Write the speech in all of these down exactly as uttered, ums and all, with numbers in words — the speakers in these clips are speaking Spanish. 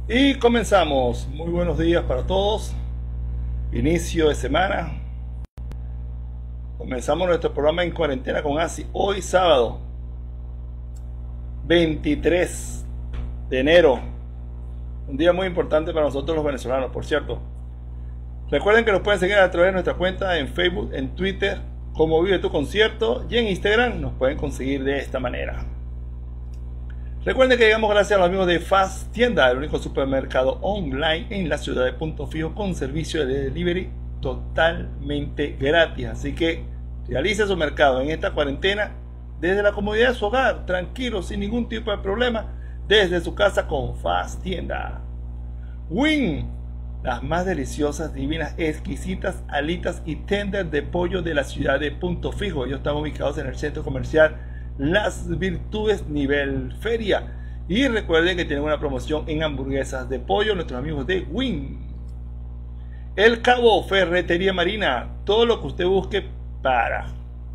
Y comenzamos. Muy buenos días para todos. Inicio de semana. Comenzamos nuestro programa en cuarentena con ASI. Hoy sábado veintitrés de enero. Un día muy importante para nosotros los venezolanos, por cierto. Recuerden que nos pueden seguir a través de nuestra cuenta en Facebook, en Twitter, como Vive tu Concierto, y en Instagram nos pueden conseguir de esta manera. Recuerden que llegamos gracias a los amigos de Fast Tienda, el único supermercado online en la ciudad de Punto Fijo con servicio de delivery totalmente gratis. Así que realice su mercado en esta cuarentena desde la comodidad de su hogar, tranquilo, sin ningún tipo de problema, desde su casa con Fast Tienda. Wing, las más deliciosas, divinas, exquisitas alitas y tender de pollo de la ciudad de Punto Fijo. Ellos están ubicados en el centro comercial Las Virtudes nivel feria. Y recuerden que tienen una promoción en hamburguesas de pollo nuestros amigos de Wing. El Cabo, ferretería marina, todo lo que usted busque para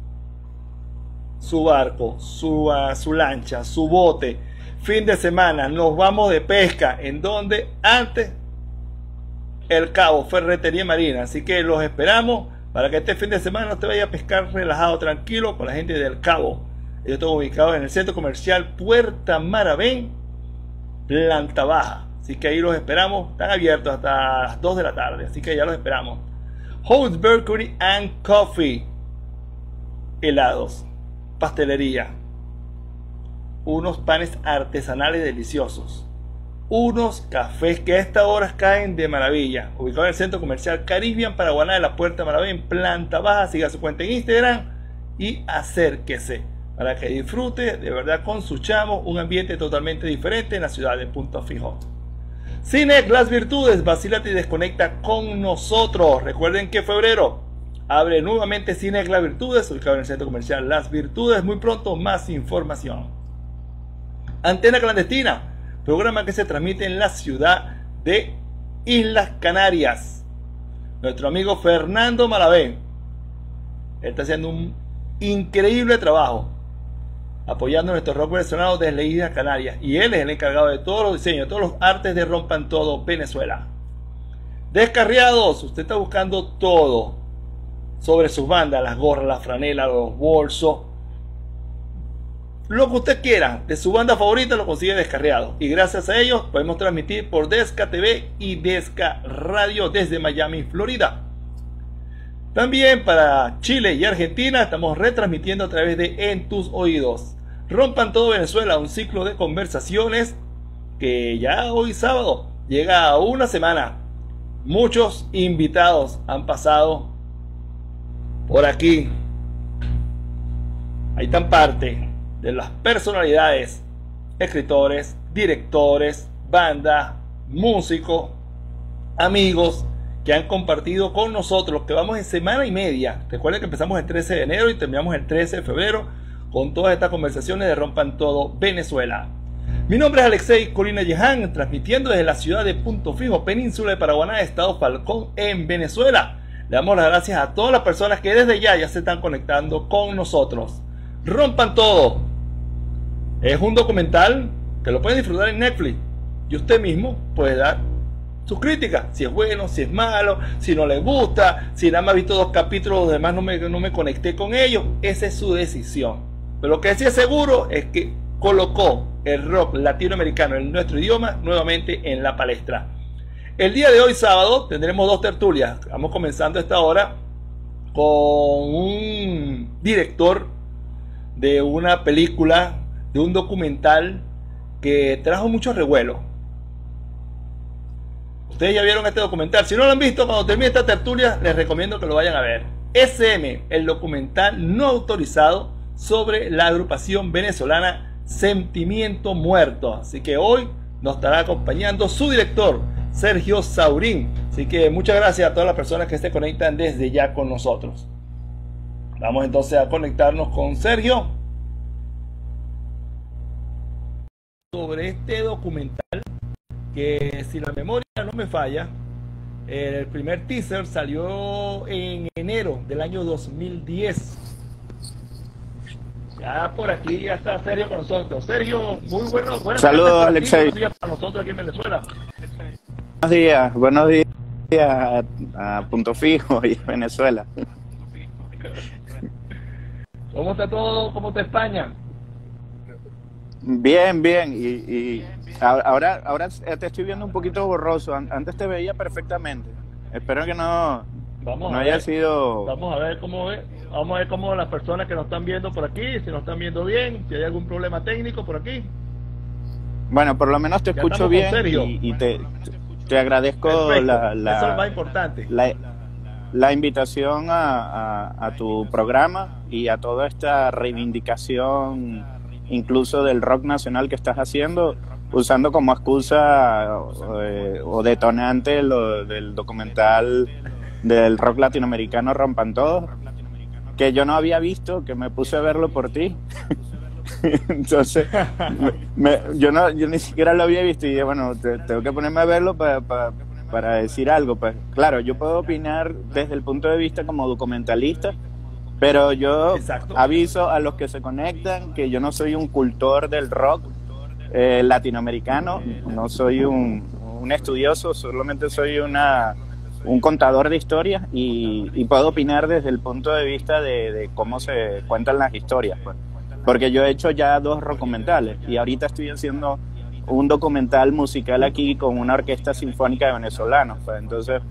su barco, su, uh, su lancha, su bote. Fin de semana nos vamos de pesca, en donde antes El Cabo, ferretería marina. Así que los esperamos para que este fin de semana usted vaya a pescar relajado, tranquilo, con la gente del Cabo. Ellos están ubicados en el centro comercial Puerta Maravén, planta baja. Así que ahí los esperamos. Están abiertos hasta las dos de la tarde. Así que ya los esperamos. House Bakery and Coffee. Helados. Pastelería. Unos panes artesanales deliciosos. Unos cafés que a esta hora caen de maravilla. Ubicado en el centro comercial Caribbean Paraguaná de la Puerta Maravén, planta baja. Siga su cuenta en Instagram y acérquese para que disfrute de verdad con su chamo un ambiente totalmente diferente en la ciudad de Punto Fijo. Cine Las Virtudes, vacílate y desconecta con nosotros. Recuerden que febrero abre nuevamente Cine Las Virtudes, ubicado en el centro comercial Las Virtudes. Muy pronto más información. Antena Clandestina, programa que se transmite en la ciudad de Islas Canarias. Nuestro amigo Fernando Malavé, él está haciendo un increíble trabajo apoyando a nuestro rock venezolano desde Islas Canarias, y él es el encargado de todos los diseños, todos los artes de Rompan Todo Venezuela. Descarriados, usted está buscando todo sobre sus bandas, las gorras, las franelas, los bolsos, lo que usted quiera de su banda favorita lo consigue Descarriado, y gracias a ellos podemos transmitir por Desca T V y Desca Radio desde Miami, Florida. También para Chile y Argentina estamos retransmitiendo a través de En Tus Oídos. Rompan Todo Venezuela, un ciclo de conversaciones que ya hoy sábado llega a una semana. Muchos invitados han pasado por aquí. Ahí están parte de las personalidades, escritores, directores, bandas, músicos, amigos que han compartido con nosotros, que vamos en semana y media. Recuerden que empezamos el trece de enero y terminamos el trece de febrero con todas estas conversaciones de Rompan Todo Venezuela. Mi nombre es Alexei Colina Yehan, transmitiendo desde la ciudad de Punto Fijo, península de Paraguaná, estado Falcón, en Venezuela. Le damos las gracias a todas las personas que desde ya ya se están conectando con nosotros. Rompan Todo es un documental que lo pueden disfrutar en Netflix, y usted mismo puede dar sus críticas, si es bueno, si es malo, si no le gusta, si nada más ha visto dos capítulos, los demás no me, no me conecté con ellos. Esa es su decisión. Pero lo que sí es seguro es que colocó el rock latinoamericano en nuestro idioma nuevamente en la palestra. El día de hoy sábado tendremos dos tertulias. Vamos comenzando esta hora con un director de una película, de un documental que trajo mucho revuelo. Ustedes ya vieron este documental. Si no lo han visto, cuando termine esta tertulia les recomiendo que lo vayan a ver. S M, el documental no autorizado sobre la agrupación venezolana Sentimiento Muerto. Así que hoy nos estará acompañando su director, Sergio Saurín. Así que muchas gracias a todas las personas que se conectan desde ya con nosotros. Vamos entonces a conectarnos con Sergio sobre este documental que, si la memoria no me falla, el primer teaser salió en enero del año dos mil diez. Ya por aquí ya está Sergio con nosotros. Sergio, muy bueno. Saludos, Alexei. Para nosotros aquí en Venezuela. días, buenos días a, a Punto Fijo y Venezuela. ¿Cómo está todo? ¿Cómo está España? Bien, bien. Y, y ahora, ahora te estoy viendo un poquito borroso. Antes te veía perfectamente. Espero que no, Vamos no a haya ver, sido. vamos a ver cómo es. Vamos a ver cómo las personas que nos están viendo por aquí, si nos están viendo bien, si hay algún problema técnico por aquí. Bueno, por lo menos te Ya escucho estamos con bien Sergio. y, y te, te agradezco Perfecto, la, eso es lo más la, importante. la, la invitación a, a, a tu programa y a toda esta reivindicación, incluso del rock nacional que estás haciendo, usando como excusa eh, o detonante lo del documental del rock latinoamericano Rompan Todos, que yo no había visto, que me puse a verlo por ti. Entonces, me, yo no yo ni siquiera lo había visto y dije, bueno, te, tengo que ponerme a verlo para, para, para decir algo. Pues claro, yo puedo opinar desde el punto de vista como documentalista, pero yo Exacto. aviso a los que se conectan que yo no soy un cultor del rock eh, latinoamericano, no soy un, un estudioso, solamente soy una un contador de historias y, y puedo opinar desde el punto de vista de, de cómo se cuentan las historias, pues. Porque yo he hecho ya dos documentales y ahorita estoy haciendo un documental musical aquí con una orquesta sinfónica de venezolanos, pues. Entonces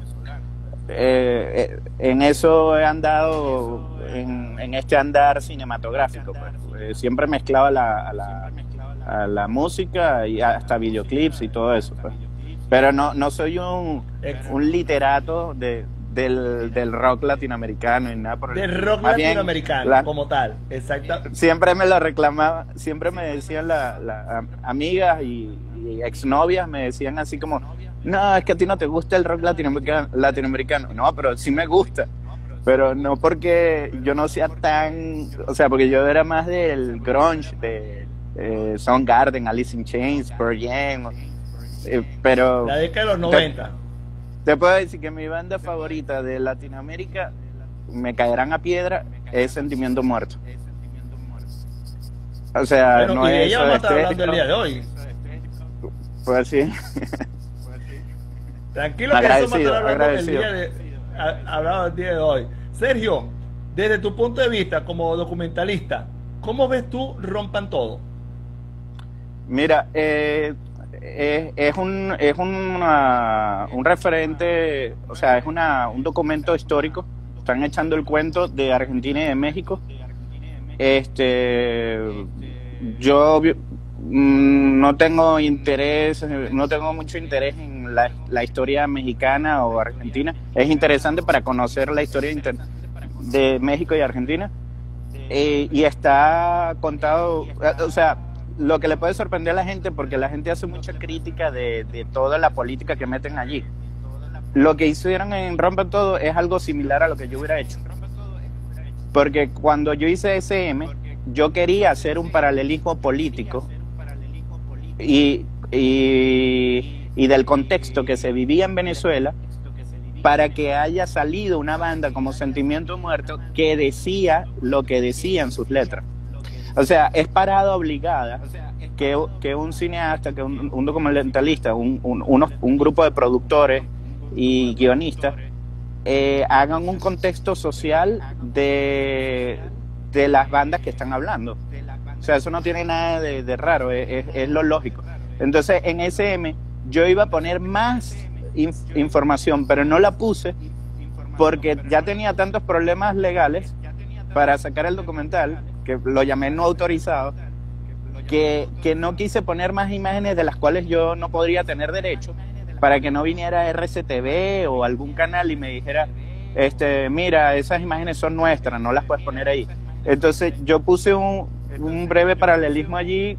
eh, en eso he andado en, en este andar cinematográfico, pues. Eh, siempre mezclaba la, a la, a la música y hasta videoclips y todo eso, pues. Pero no, no soy un, un literato de, del, del rock latinoamericano y nada por el Del rock Más bien, latinoamericano, la, como tal, exacto. Siempre me lo reclamaba, siempre me decían las la, amigas y, y exnovias, me decían así como, no, es que a ti no te gusta el rock latinoamericano, latinoamericano. No, pero sí me gusta, pero no porque yo no sea tan, o sea, porque yo era más del grunge, de eh, Soundgarden, Alice in Chains, Pearl Jam. Eh, pero la década de los noventa. Te, te puedo decir que mi banda favorita de Latinoamérica, me caerán a piedra, es Sentimiento Muerto. O sea, bueno, no y de es ella vamos a estar hablando el día de hoy. Pues sí. Tranquilo que eso vamos a estar hablando el agradecido. día de, a, hablado el día de hoy. Sergio, desde tu punto de vista como documentalista, ¿cómo ves tú Rompan Todo? Mira, eh, es, es un es una, un referente, o sea, es una, un documento histórico. Están echando el cuento de Argentina y de México. Este, yo mmm, no tengo interés, no tengo mucho interés en la, la historia mexicana o argentina. Es interesante para conocer la historia de México y Argentina. Eh, y está contado, o sea, lo que le puede sorprender a la gente, porque la gente hace mucha crítica de, de toda la política que meten allí. Lo que hicieron en Rompan Todo es algo similar a lo que yo hubiera hecho. Porque cuando yo hice S M, yo quería hacer un paralelismo político y, y, y del contexto que se vivía en Venezuela, para que haya salido una banda como Sentimiento Muerto que decía lo que decía en sus letras. O sea, es parada obligada que, que un cineasta, que un, un documentalista, un, un, unos, un grupo de productores y guionistas eh, hagan un contexto social de, de las bandas que están hablando. O sea, eso no tiene nada de, de raro, es, es, es lo lógico. Entonces, en S M yo iba a poner más inf información, pero no la puse porque ya tenía tantos problemas legales para sacar el documental, que lo llamé no autorizado, que, que no quise poner más imágenes de las cuales yo no podría tener derecho, para que no viniera R C T V o algún canal y me dijera, este, mira, esas imágenes son nuestras, no las puedes poner ahí. Entonces yo puse un, un breve paralelismo allí,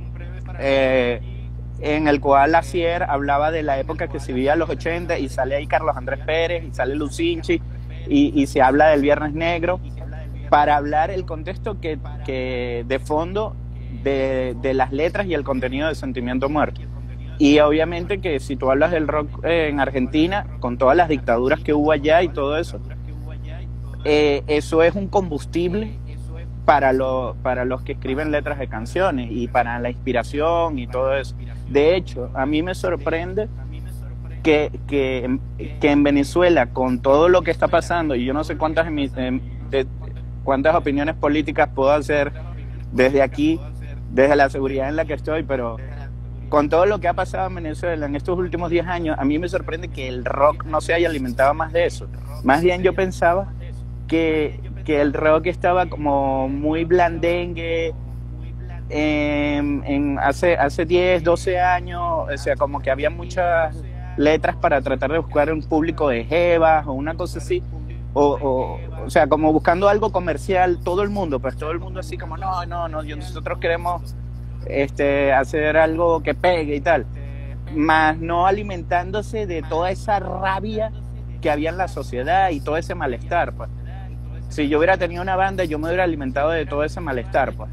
eh, en el cual Asier hablaba de la época que se vivía en los ochenta, y sale ahí Carlos Andrés Pérez y sale Lucinchi y, y se habla del Viernes Negro, para hablar el contexto que, que de fondo de, de las letras y el contenido de Sentimiento Muerto. Y obviamente que si tú hablas del rock eh, en Argentina, con todas las dictaduras que hubo allá y todo eso, eh, eso es un combustible para, lo, para los que escriben letras de canciones y para la inspiración y todo eso. De hecho, a mí me sorprende que, que, que en Venezuela, con todo lo que está pasando, y yo no sé cuántas, de, cuántas opiniones políticas puedo hacer desde aquí, desde la seguridad en la que estoy, pero con todo lo que ha pasado en Venezuela en estos últimos diez años, a mí me sorprende que el rock no se haya alimentado más de eso. Más bien yo pensaba que, que el rock estaba como muy blandengue en, en hace, hace diez, doce años, o sea, como que había muchas letras para tratar de buscar un público de jevas o una cosa así, o, o, o sea, como buscando algo comercial, todo el mundo, pues todo el mundo así como, no, no, no, nosotros queremos este, hacer algo que pegue y tal, más no alimentándose de toda esa rabia que había en la sociedad y todo ese malestar, pues. Si yo hubiera tenido una banda, yo me hubiera alimentado de todo ese malestar, pues.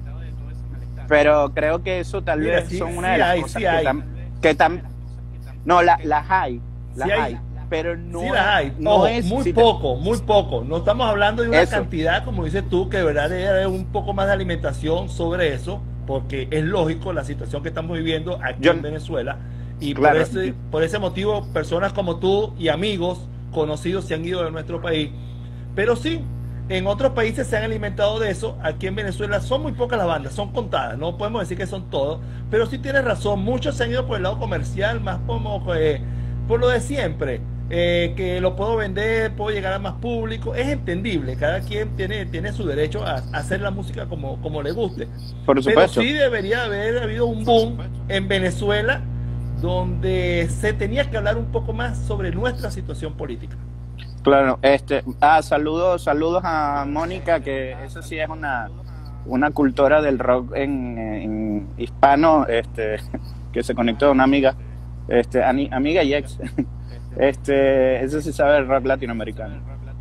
Pero creo que eso tal Mira, vez sí, son una sí de las hay, cosas sí que, hay. tam, que tam, no, la, las hay, las Sí hay, hay, pero no, sí las hay. no Ojo, es muy si poco, te, muy poco. No estamos hablando de una eso. cantidad, como dices tú, que de verdad debe haber un poco más de alimentación sobre eso, porque es lógico la situación que estamos viviendo aquí Yo, en Venezuela, y claro. por ese, por ese motivo personas como tú y amigos conocidos se han ido de nuestro país. Pero sí, en otros países se han alimentado de eso. Aquí en Venezuela son muy pocas las bandas, son contadas, no podemos decir que son todos, pero sí tienes razón, muchos se han ido por el lado comercial, más como eh, por lo de siempre, eh, que lo puedo vender, puedo llegar a más público. Es entendible, cada quien tiene, tiene su derecho a, a hacer la música como, como le guste. Por supuesto. Pero sí debería haber habido un boom en Venezuela donde se tenía que hablar un poco más sobre nuestra situación política. Claro, este, ah, saludos, saludos a Mónica, que eso sí es una, una cultora del rock en, en hispano, este, que se conectó a una amiga, este, amiga y ex, este, eso sí sabe el rock latinoamericano.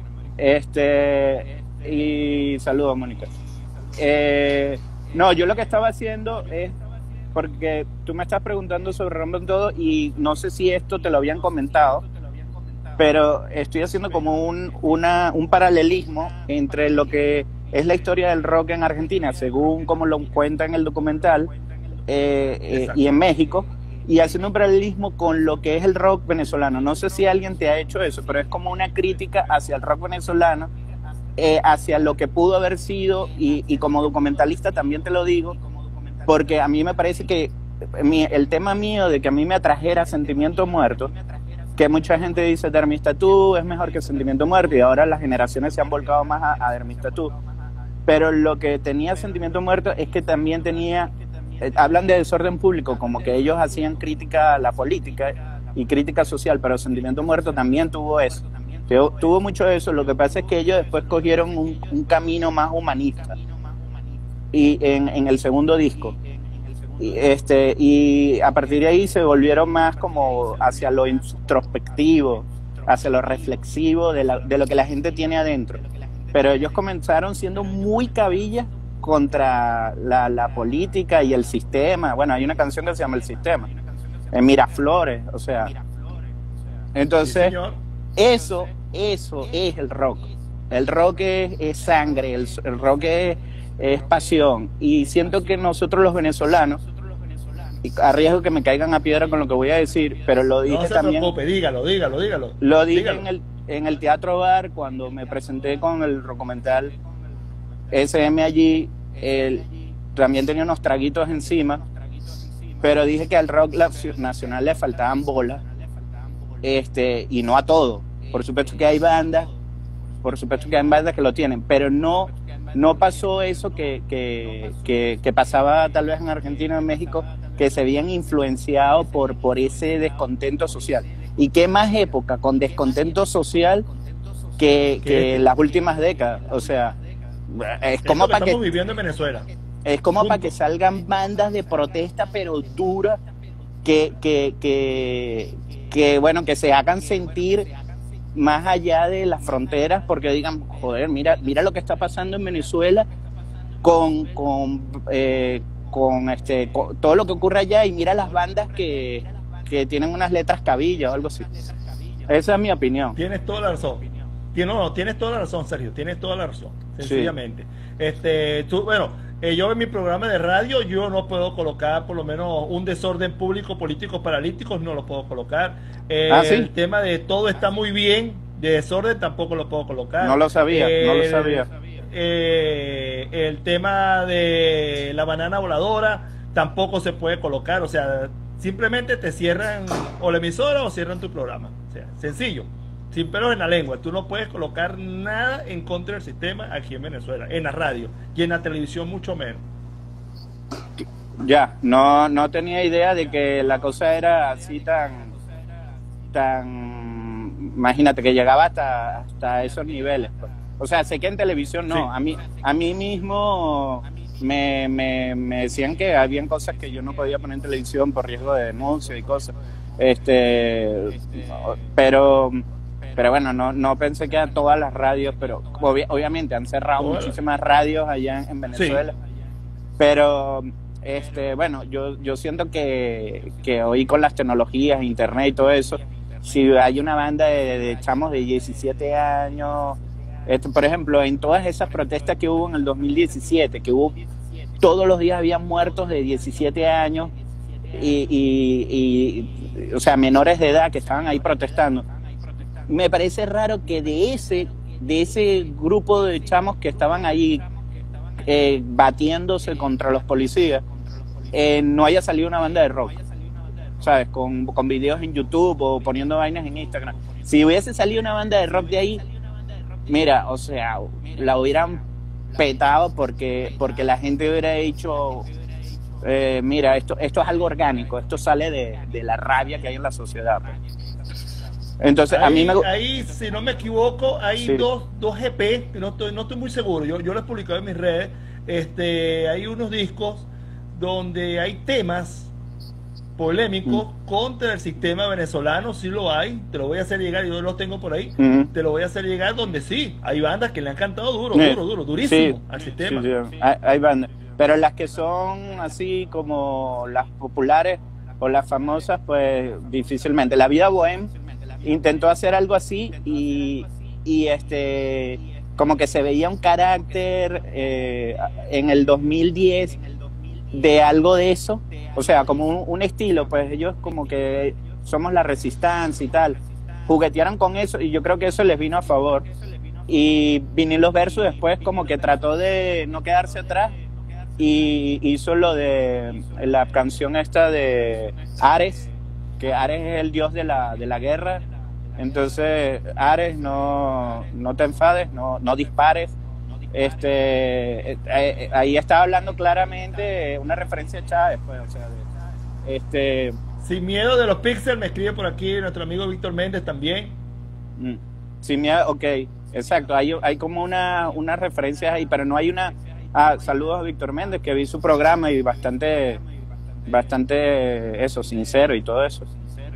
Este, y saludos, Mónica. Eh, no, yo lo que estaba haciendo es, porque tú me estás preguntando sobre Rompen Todo y no sé si esto te lo habían comentado, pero estoy haciendo como un, una, un paralelismo entre lo que es la historia del rock en Argentina, según como lo cuenta en el documental, eh, eh, y en México, y haciendo un paralelismo con lo que es el rock venezolano. No sé si alguien te ha hecho eso, pero es como una crítica hacia el rock venezolano, eh, hacia lo que pudo haber sido, y, y como documentalista también te lo digo, porque a mí me parece que mi, el tema mío de que a mí me atrajera Sentimiento Muerto, que mucha gente dice Dermis Tattoo es mejor que Sentimiento Muerto, y ahora las generaciones se han volcado más a, a Dermis Tattoo, pero lo que tenía Sentimiento Muerto es que también tenía, eh, hablan de desorden público, como que ellos hacían crítica a la política y crítica social, pero Sentimiento Muerto también tuvo eso, tuvo, tuvo mucho de eso. Lo que pasa es que ellos después cogieron un, un camino más humanista, y en, en el segundo disco, y, este, y a partir de ahí se volvieron más como hacia lo introspectivo, hacia lo reflexivo de, la, de lo que la gente tiene adentro. Pero ellos comenzaron siendo muy cabillas contra la, la política y el sistema. Bueno, hay una canción que se llama El Sistema, en Miraflores, o sea. Entonces, sí, eso, eso es el rock. El rock es, es sangre, el, el rock es es pasión, y siento que nosotros los venezolanos, y a riesgo que me caigan a piedra con lo que voy a decir, pero lo dije no se también, preocupe, dígalo, dígalo, dígalo, lo dije dígalo. en el, en el Teatro Bar cuando me presenté con el documental S M allí, el, también tenía unos traguitos encima, pero dije que al rock nacional le faltaban bolas, este, y no a todo. Por supuesto que hay bandas, por supuesto que hay bandas que lo tienen, pero no No pasó eso que, que, que, que pasaba tal vez en Argentina o en México, que se habían influenciado por, por ese descontento social. ¿Y qué más época con descontento social que, que las últimas décadas? O sea, es como es para que, estamos viviendo en Venezuela. Es como para que salgan bandas de protesta, pero duras, que, que, que, que, bueno, que se hagan sentir más allá de las fronteras, porque digan, joder, mira, mira lo que está pasando en Venezuela con, con, eh, con, este, con todo lo que ocurre allá, y mira las bandas que, que tienen unas letras cabillas o algo así. Esa es mi opinión. Tienes toda la razón. Tienes, no, no, tienes toda la razón, Sergio, tienes toda la razón, sencillamente. Sí. Este, tú, bueno, Eh, yo en mi programa de radio yo no puedo colocar por lo menos un desorden público, políticos paralíticos, no lo puedo colocar. Eh, Ah, sí. El tema de todo está muy bien, de desorden tampoco lo puedo colocar. No lo sabía, Eh, no lo sabía. eh, el tema de la banana voladora tampoco se puede colocar, o sea, simplemente te cierran o la emisora o cierran tu programa, o sea, sencillo, sin pelos en la lengua. Tú no puedes colocar nada en contra del sistema aquí en Venezuela, en la radio y en la televisión mucho menos. Ya, no, no tenía idea de que la cosa era así tan, tan, imagínate que llegaba hasta, hasta esos niveles, pues. O sea, sé que en televisión no, Sí. a mí, a mí mismo me, me, me decían que habían cosas que yo no podía poner en televisión por riesgo de denuncia y cosas, este, pero, pero bueno, no, no pensé que a todas las radios, pero obvi- obviamente han cerrado Bueno. muchísimas radios allá en, en Venezuela, pero este, bueno, yo, yo siento que, que hoy con las tecnologías, internet y todo eso, si hay una banda de, de chamos de diecisiete años, este, por ejemplo, en todas esas protestas que hubo en el dos mil diecisiete, que hubo todos los días había muertos de diecisiete años y, y, y, o sea, menores de edad que estaban ahí protestando. Me parece raro que de ese, de ese grupo de chamos que estaban ahí eh, batiéndose contra los policías, eh, no haya salido una banda de rock, ¿sabes? Con, con videos en YouTube o poniendo vainas en Instagram. Si hubiese salido una banda de rock de ahí, mira, o sea, la hubieran petado porque, porque la gente hubiera dicho, eh, mira, esto, esto es algo orgánico, esto sale de, de la rabia que hay en la sociedad, pues. Entonces, ahí, a mí me... ahí, si no me equivoco, hay Sí. dos, dos G P, que no estoy, no estoy muy seguro, yo, yo lo he publicado en mis redes. Este, hay unos discos donde hay temas polémicos Mm. contra el sistema venezolano, sí lo hay, te lo voy a hacer llegar, yo los tengo por ahí, Ujú. te lo voy a hacer llegar donde sí, hay bandas que le han cantado duro, Sí. duro, duro, durísimo Sí, al sistema. sí, sí. Hay, hay bandas. Pero las que son así como las populares o las famosas, pues difícilmente. La Vida Bohem intentó hacer algo así y, y este como que se veía un carácter eh, en el dos mil diez de algo de eso, o sea, como un, un estilo, pues ellos como que somos la resistencia y tal, juguetearon con eso y yo creo que eso les vino a favor. Y Vinilos Versus después como que trató de no quedarse atrás y hizo lo de la canción esta de Ares, que Ares es el dios de la, de la guerra. Entonces, Ares, no, no te enfades, no, no dispares. Este, eh, eh, ahí estaba hablando claramente una referencia a Chávez, pues, o sea, de, este, Sin miedo de los pixels, me escribe por aquí nuestro amigo Víctor Méndez también. mm, sin miedo, ok, exacto, hay, hay como una, una referencia ahí, pero no hay una. Ah, saludos a Víctor Méndez, que vi su programa y bastante, bastante, eso, sincero y todo eso.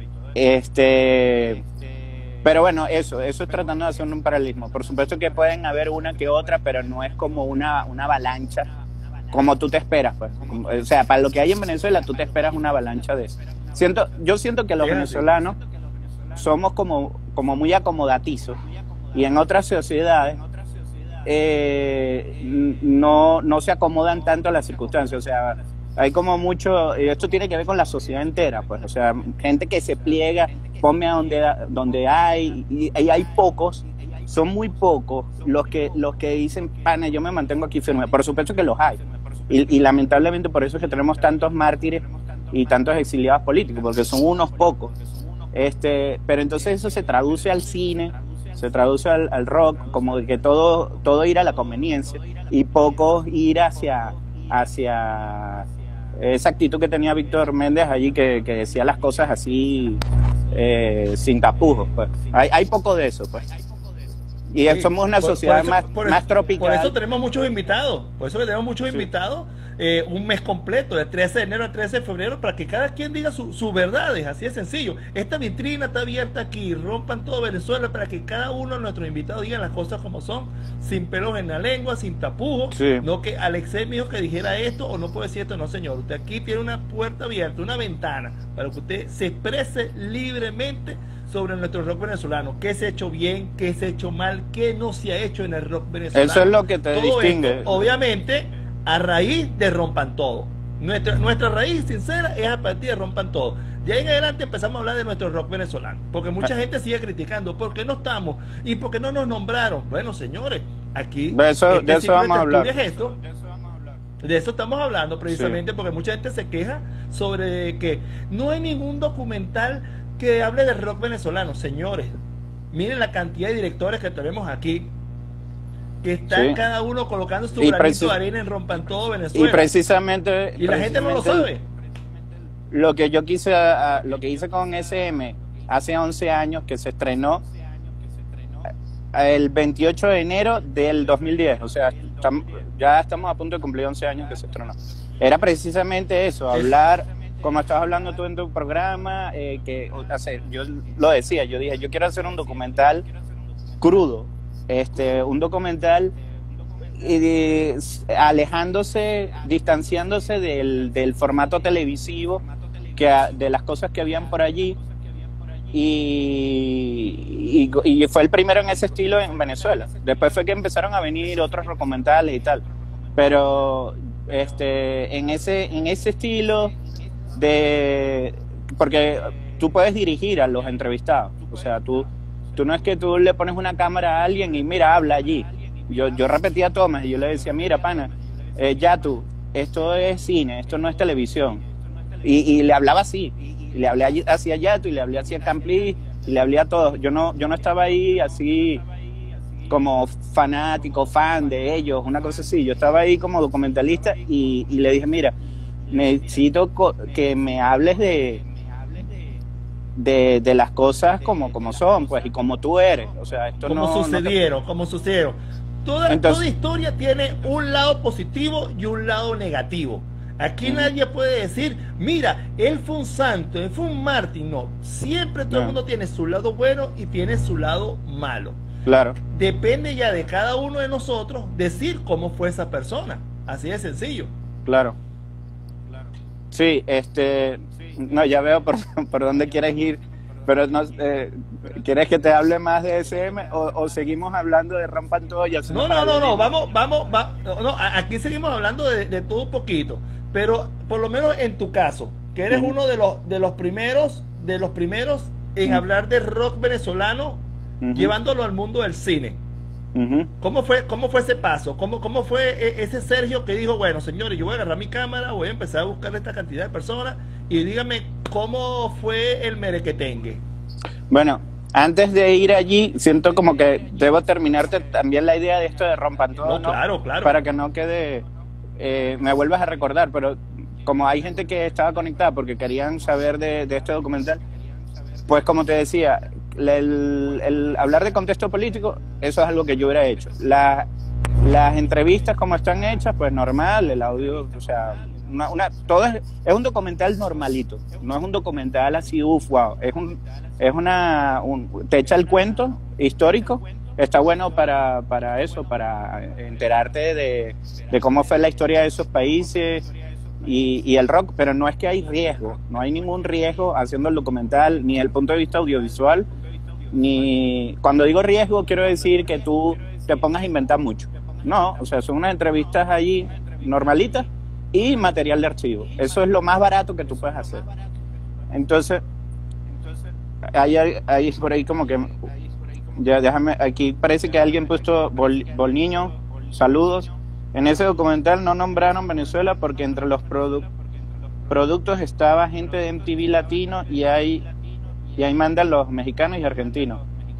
Este, pero bueno, eso, eso es tratando de hacer un paralelismo. Por supuesto que pueden haber una que otra, pero no es como una, una avalancha como tú te esperas, pues. Como, o sea, para lo que hay en Venezuela, tú te esperas una avalancha de eso. Siento, yo siento que los Fíjate. venezolanos somos como, como muy acomodatizos y en otras sociedades eh, no, no se acomodan tanto a las circunstancias. O sea, hay como mucho, y esto tiene que ver con la sociedad entera, pues, o sea, gente que se pliega, ponme a donde, donde hay, y, y hay pocos, son muy pocos los que, los que dicen, pana, yo me mantengo aquí firme. Por supuesto que los hay, y, y lamentablemente por eso es que tenemos tantos mártires y tantos exiliados políticos, porque son unos pocos. Este, pero entonces eso se traduce al cine, se traduce al, al rock, como de que todo, todo ir a la conveniencia y pocos ir hacia, hacia esa actitud que tenía Víctor Méndez allí, que, que decía las cosas así eh, sin tapujos, pues. Hay, hay poco de eso, pues. Y Sí, somos una por- sociedad por eso- más, por más eso- tropical. Por eso tenemos muchos invitados. Por eso que tenemos muchos Sí. invitados. Eh, un mes completo, de trece de enero a trece de febrero, para que cada quien diga sus su verdades. Así de sencillo. Esta vitrina está abierta aquí. Rompan todo Venezuela para que cada uno de nuestros invitados digan las cosas como son, sin pelos en la lengua, sin tapujos. Sí. No que Alexei me dijo que dijera esto o no puede decir esto. No, señor. Usted aquí tiene una puerta abierta, una ventana, para que usted se exprese libremente sobre nuestro rock venezolano, qué se ha hecho bien, qué se ha hecho mal, qué no se ha hecho en el rock venezolano. Eso es lo que te Todo distingue. esto, obviamente, a raíz de Rompan Todo. Nuestra, nuestra raíz sincera es a partir de Rompan Todo. De ahí en adelante empezamos a hablar de nuestro rock venezolano, porque mucha gente sigue criticando, ¿por qué no estamos? ¿Y por qué no nos nombraron? Bueno, señores, aquí de eso, este de eso vamos a hablar. Es esto, de eso estamos hablando precisamente, sí. Porque mucha gente se queja sobre que no hay ningún documental que hable del rock venezolano. Señores, miren la cantidad de directores que tenemos aquí, que están sí. cada uno colocando su granito de arena en Rompan Todo Venezuela. Y precisamente... Y la gente no lo sabe. Lo que yo quise, uh, lo que hice con S M hace once años, que se estrenó el veintiocho de enero del dos mil diez, o sea, tam, ya estamos a punto de cumplir once años que se estrenó. Era precisamente eso, hablar, como estabas hablando tú en tu programa, eh, que o sea, yo lo decía, yo dije, yo quiero hacer un documental crudo, este, un documental eh, alejándose, distanciándose del, del formato televisivo, que de las cosas que habían por allí, y, y, y fue el primero en ese estilo en Venezuela. Después fue que empezaron a venir otros documentales y tal, pero este en ese en ese estilo de, porque tú puedes dirigir a los entrevistados, o sea, tú tú no es que tú le pones una cámara a alguien y mira, habla allí. Yo yo repetía tomas y yo le decía, mira, pana, eh, ya tú, esto es cine, esto no es televisión. Y, y le hablaba así, y le hablé hacia Yato, y le hablé hacia Campli, y le hablé a todos. Yo no, yo no estaba ahí así como fanático, fan de ellos, una cosa así. Yo estaba ahí como documentalista y, y le dije, mira, necesito que me hables de, de, de las cosas como, como son, pues, y como tú eres. O sea, esto como no... sucedieron, no te... como sucedieron. Toda, Entonces, toda historia tiene un lado positivo y un lado negativo. Aquí uh-huh. nadie puede decir, mira, él fue un santo, él fue un mártir. No, siempre todo uh-huh. el mundo tiene su lado bueno y tiene su lado malo. Claro. Depende ya de cada uno de nosotros decir cómo fue esa persona. Así de sencillo. Claro. Sí, este, no, ya veo por, por dónde quieres ir, pero no, eh, ¿quieres que te hable más de S M o, o seguimos hablando de Rompan Todo? Ya no, no, no, no, vamos, vamos, va, no, aquí seguimos hablando de, de todo un poquito. Pero por lo menos en tu caso, que eres uh-huh. uno de los de los primeros de los primeros en uh-huh. hablar de rock venezolano, uh-huh. llevándolo al mundo del cine. Uh-huh. ¿Cómo fue cómo fue ese paso? ¿Cómo cómo fue ese Sergio que dijo, bueno, señores, yo voy a agarrar mi cámara, voy a empezar a buscar esta cantidad de personas y dígame cómo fue el merequetengue? Bueno, antes de ir allí, siento como que debo terminarte también la idea de esto de Rompan Todo, no, ¿no? Claro, claro. Para que no quede Eh, me vuelvas a recordar, pero como hay gente que estaba conectada porque querían saber de, de este documental, pues como te decía, el, el hablar de contexto político, eso es algo que yo hubiera hecho. La, las entrevistas como están hechas, pues normal, el audio, o sea, una, una, todo es, es un documental normalito, no es un documental así, uff, wow, es un, es una, un, te echa el cuento histórico. Está bueno para, para eso, para enterarte de, de cómo fue la historia de esos países y, y el rock, pero no es que hay riesgo, no hay ningún riesgo haciendo el documental, ni desde el punto de vista audiovisual, ni... Cuando digo riesgo, quiero decir que tú te pongas a inventar mucho. No, o sea, son unas entrevistas allí normalitas y material de archivo. Eso es lo más barato que tú puedes hacer. Entonces, hay, hay por ahí como que... Ya, déjame, aquí parece que alguien puesto Bol, Bolniño, saludos. En ese documental no nombraron Venezuela porque entre los produ productos estaba gente de M T V latino y ahí, y ahí mandan los mexicanos y argentinos.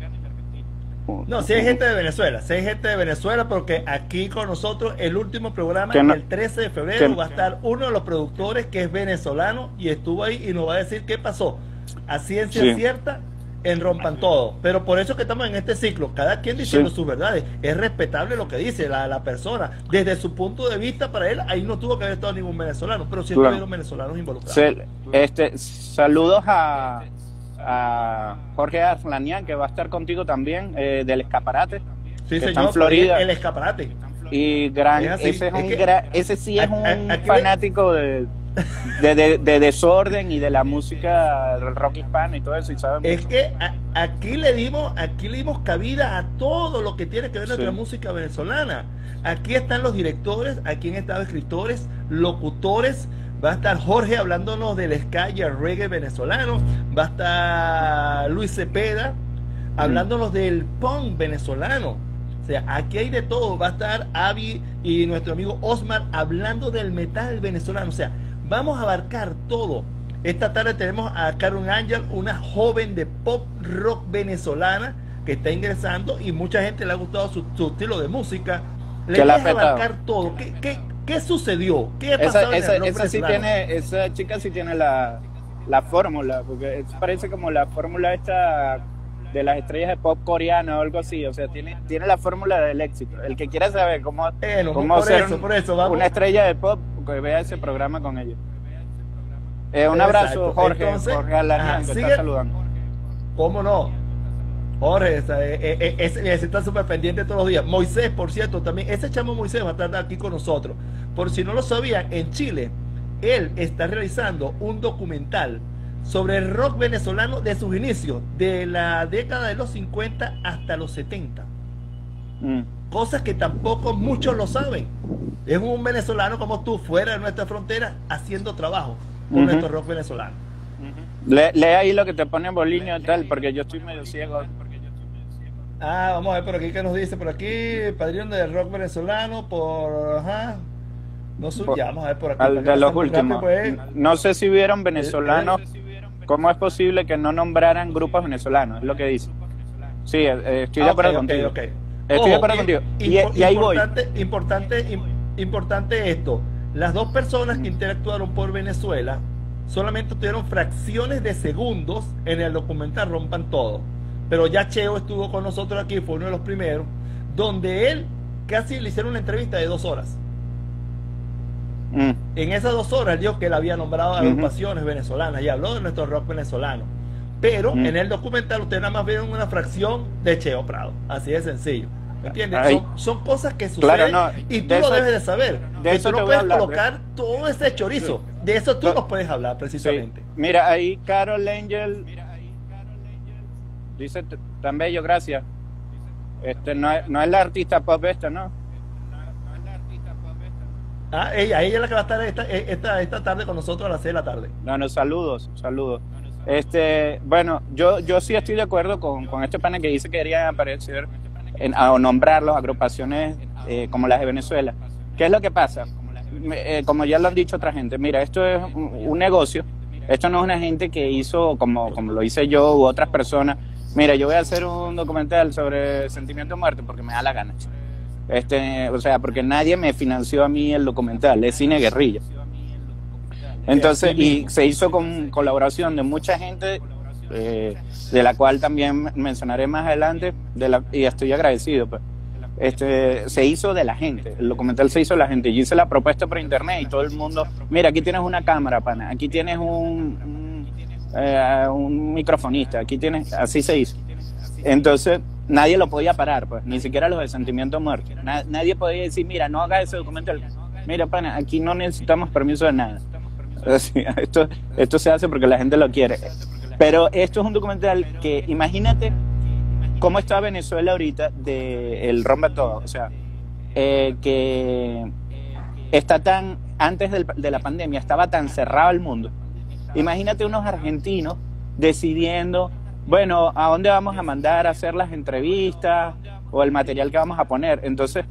No, si hay gente de Venezuela, si hay gente de Venezuela, porque aquí con nosotros el último programa, no, el trece de febrero, que, va a estar uno de los productores que es venezolano y estuvo ahí y nos va a decir qué pasó. A ciencia sí. cierta, en Rompan Todo, pero por eso que estamos en este ciclo, cada quien diciendo sí. sus verdades, es respetable lo que dice la, la persona, desde su punto de vista. Para él, ahí no tuvo que haber estado ningún venezolano, pero sí claro. tuvieron venezolanos involucrados. Sí, este, saludos a, a Jorge Arslanian, que va a estar contigo también, eh, del Escaparate, sí, que señor, está en Florida. El Escaparate. Y gran, es ese, es un es que, gra, ese sí es un aquí fanático de, de, de, de desorden y de la música del rock hispano y todo eso, y saben Es mucho. que a, aquí le dimos, aquí le dimos cabida a todo lo que tiene que ver Sí. nuestra música venezolana. Aquí están los directores, aquí han estado escritores, locutores. Va a estar Jorge hablándonos del ska y el reggae venezolano. Va a estar Luis Cepeda hablándonos del punk venezolano. O sea, aquí hay de todo. Va a estar Avi y nuestro amigo Osmar hablando del metal venezolano. O sea, vamos a abarcar todo. Esta tarde tenemos a Carol Ángel, una joven de pop rock venezolana que está ingresando y mucha gente le ha gustado su, su estilo de música. Le Que la ha deja petado. abarcar todo. ¿Qué, qué, qué sucedió? ¿Qué ha Esa, pasado esa, en el rock esa sí venezolano? tiene, esa chica sí tiene la, la fórmula, porque es- parece como la fórmula esta de las estrellas de pop coreano o algo así, o sea, tiene, tiene la fórmula del éxito. El que quiera saber cómo, Bueno, cómo por ser eso, un- por eso, vamos. una estrella de pop, que vea ese programa con ella. Eh, un Exacto. abrazo, Jorge, Entonces, Jorge Alanian, ajá, que sigue- está saludando. ¿Cómo no? Jorge, esa, eh, eh, eh, ese, ese está súper pendiente todos los días. Moisés, por cierto, también, ese chamo Moisés va a estar aquí con nosotros. Por si no lo sabían, en Chile, él está realizando un documental sobre el rock venezolano de sus inicios, de la década de los cincuenta hasta los setenta. Mm. Cosas que tampoco muchos lo saben. Es un venezolano como tú, fuera de nuestra frontera, haciendo trabajo con Ujú. nuestro rock venezolano. Le, lee ahí lo que te pone Bolinio y tal, porque yo estoy medio ciego. Ah, vamos a ver por aquí qué nos dice por aquí. Padrino del rock venezolano por ajá. No sé, Por- ya vamos a ver por aquí. Al para que de no los sea muy últimos. rápido, pues. No sé si vieron venezolanos. ¿Cómo es posible que no nombraran grupos venezolanos? Es lo que dice. Sí, eh, estoy de Ah, acuerdo ok, contigo. ok, ok. Estoy Ojo, de acuerdo y- contigo. Y, impo- y ahí voy. importante, importante, im- importante esto. Las dos personas que interactuaron por Venezuela solamente tuvieron fracciones de segundos en el documental Rompan Todo. Pero ya Cheo estuvo con nosotros aquí, fue uno de los primeros, donde él casi le hicieron una entrevista de dos horas. Mm, En esas dos horas dijo que él había nombrado Ujú. agrupaciones venezolanas y habló de nuestro rock venezolano. Pero Mm. en el documental ustedes nada más vieron una fracción de Cheo Prado. Así de sencillo. ¿Me entiendes? Ay. Son, son cosas que suceden Claro, no, y tú de lo eso- debes de saber. de Que eso tú te no voy a puedes hablar, colocar todo ese chorizo. De eso tú No. no puedes hablar sí. precisamente. Mira, ahí Carol Angel dice t- tan bello, gracias. Este no es, no es la artista pop esta, ¿no? Ah, ella, ella es la que va a estar esta, esta, esta tarde con nosotros a las seis de la tarde. No, no, saludos, saludos. Este, bueno, yo, yo sí estoy de acuerdo con, con este pana que dice que quería aparecer en, o nombrar las agrupaciones eh, como las de Venezuela. ¿Qué es lo que pasa? Me- eh, como ya lo han dicho otra gente, mira, esto es un, un negocio. Esto no es una gente que hizo como, como lo hice yo u otras personas. Mira, yo voy a hacer un documental sobre sentimiento de muerte porque me da la gana. Este, o sea, porque nadie me financió a mí el documental, es cine guerrilla. Entonces, y se hizo con colaboración de mucha gente, eh, de la cual también mencionaré más adelante, de la, y estoy agradecido. Pues. Este, se hizo de la gente, el documental se hizo de la gente. Yo hice la propuesta por internet y todo el mundo, mira, aquí tienes una cámara, pana, aquí tienes un, un, eh, un microfonista, aquí tienes, así se hizo. Entonces, nadie lo podía parar, pues, ni siquiera los de sentimiento de muerte. Na- nadie podía decir, mira, no hagas ese documental. Mira, pana, aquí no necesitamos permiso de nada. O sea, esto, esto se hace porque la gente lo quiere. Pero esto es un documental que, imagínate cómo está Venezuela ahorita de el Rompa Todo. O sea, eh, que está tan, antes del- de la pandemia, estaba tan cerrado el mundo. Imagínate unos argentinos decidiendo, bueno, ¿a dónde vamos a mandar a hacer las entrevistas o el material que vamos a poner? Entonces,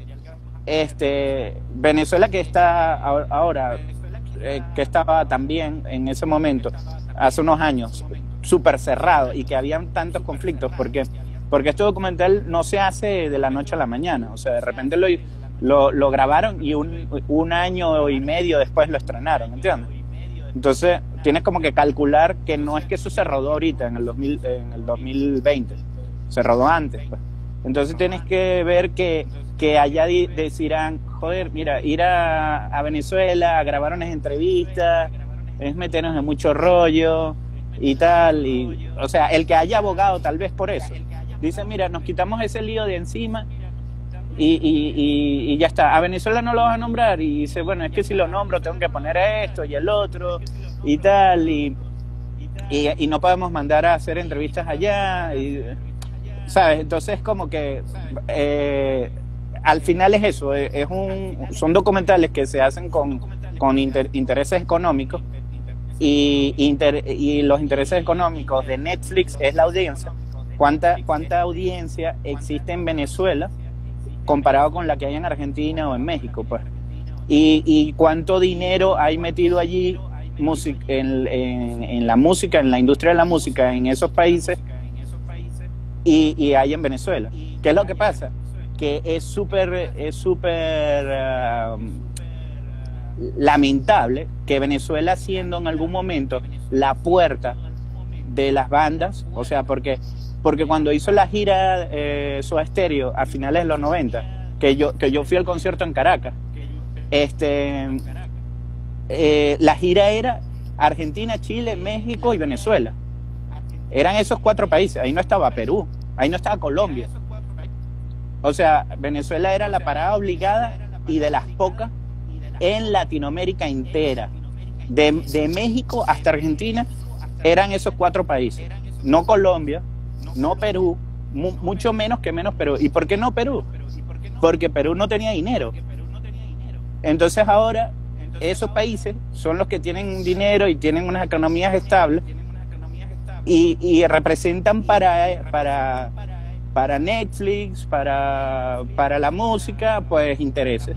este, Venezuela que está ahora, ahora, eh, que estaba también en ese momento, hace unos años, súper cerrado y que habían tantos conflictos, porque, porque este documental no se hace de la noche a la mañana, o sea, de repente lo, lo, lo grabaron y un, un año y medio después lo estrenaron, ¿entiendes? Entonces, tienes como que calcular que no es que eso se rodó ahorita, en el, dos mil, en el dos mil veinte, se rodó antes, pues. Entonces tienes que ver que, que allá di, decirán, joder, mira, ir a, a Venezuela a grabar unas entrevistas, es meternos en mucho rollo y tal, y, o sea, el que haya abogado tal vez por eso, dice, mira, nos quitamos ese lío de encima Y, y, y, y ya está. A Venezuela no lo vas a nombrar y dice, bueno, es que si lo nombro tengo que poner esto y el otro y tal, y, y, y no podemos mandar a hacer entrevistas allá, y, ¿sabes? Entonces como que eh, al final es eso, es un, son documentales que se hacen con, con inter, intereses económicos, y, inter, y los intereses económicos de Netflix es la audiencia. ¿Cuánta, cuánta audiencia existe en Venezuela comparado con la que hay en Argentina o en México, pues? Y, y cuánto dinero hay metido allí en, en, en la música, en la industria de la música en esos países, y, y hay en Venezuela. ¿Qué es lo que pasa? Que es súper es súper uh, lamentable que Venezuela, siendo en algún momento la puerta de las bandas, o sea, porque porque cuando hizo la gira eh, Soda Stereo a finales de los noventa, que yo, que yo fui al concierto en Caracas, este, eh, la gira era Argentina, Chile, México y Venezuela. Eran esos cuatro países. Ahí no estaba Perú, ahí no estaba Colombia. O sea, Venezuela era la parada obligada y de las pocas en Latinoamérica entera. De, de México hasta Argentina eran esos cuatro países. No Colombia, no Perú, mu mucho menos que menos Perú. ¿Y por qué no Perú? Porque Perú no tenía dinero. Entonces ahora esos países son los que tienen dinero y tienen unas economías estables, y, y representan para, para, para Netflix, para, para la música, pues intereses.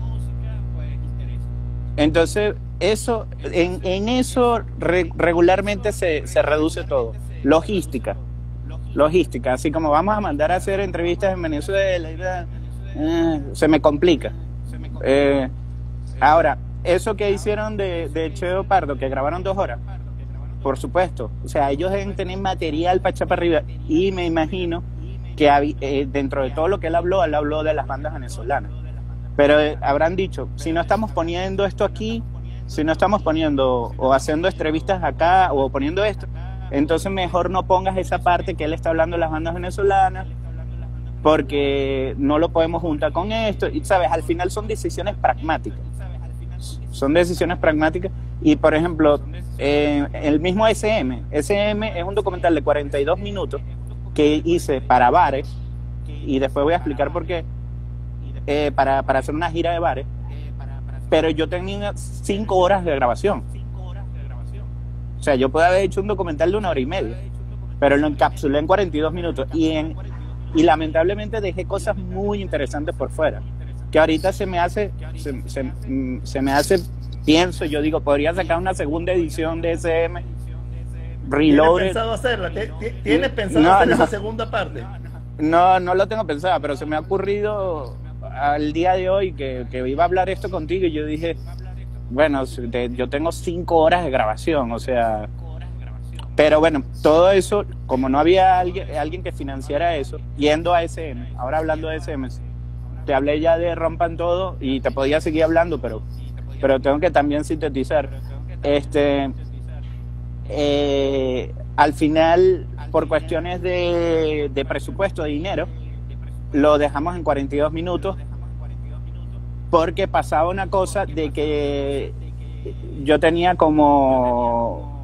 Entonces eso, en, en eso re, regularmente se, se reduce todo. Logística. Logística, así como vamos a mandar a hacer entrevistas en Venezuela y tal, eh, se me complica. Eh, ahora, eso que hicieron de, de Cheo Pardo, que grabaron dos horas, por supuesto, o sea, ellos deben tener material para echar para arriba, y me imagino que eh, dentro de todo lo que él habló, él habló de las bandas venezolanas, pero eh, habrán dicho, si no estamos poniendo esto aquí, si no estamos poniendo o haciendo entrevistas acá o poniendo esto, entonces mejor no pongas esa parte que él está hablando de las bandas venezolanas, porque no lo podemos juntar con esto. Y sabes, al final son decisiones pragmáticas. Son decisiones pragmáticas. Y por ejemplo, eh, el mismo S M. S M es un documental de cuarenta y dos minutos que hice para bares, y después voy a explicar por qué, eh, para, para hacer una gira de bares. Pero yo tenía cinco horas de grabación. O sea, yo pude haber hecho un documental de una hora y media, pero lo encapsulé en cuarenta y dos minutos, y, en, y lamentablemente dejé cosas muy interesantes por fuera, que ahorita se me hace, se, se, se me hace, pienso, yo digo, podría sacar una segunda edición de S M Reloaded. ¿Tienes pensado hacerla? ¿Tienes pensado no, hacer no, esa segunda parte? No, no lo tengo pensado, pero se me ha ocurrido al día de hoy que, que iba a hablar esto contigo, y yo dije, bueno, yo tengo cinco horas de grabación, o sea, pero bueno, todo eso, como no había alguien, alguien que financiara eso, yendo a S M, ahora hablando de S M, te hablé ya de Rompan Todo y te podía seguir hablando, pero, pero tengo que también sintetizar. Este, eh, al final, por cuestiones de, de presupuesto, de dinero, lo dejamos en cuarenta y dos minutos, porque pasaba una cosa de que yo tenía como...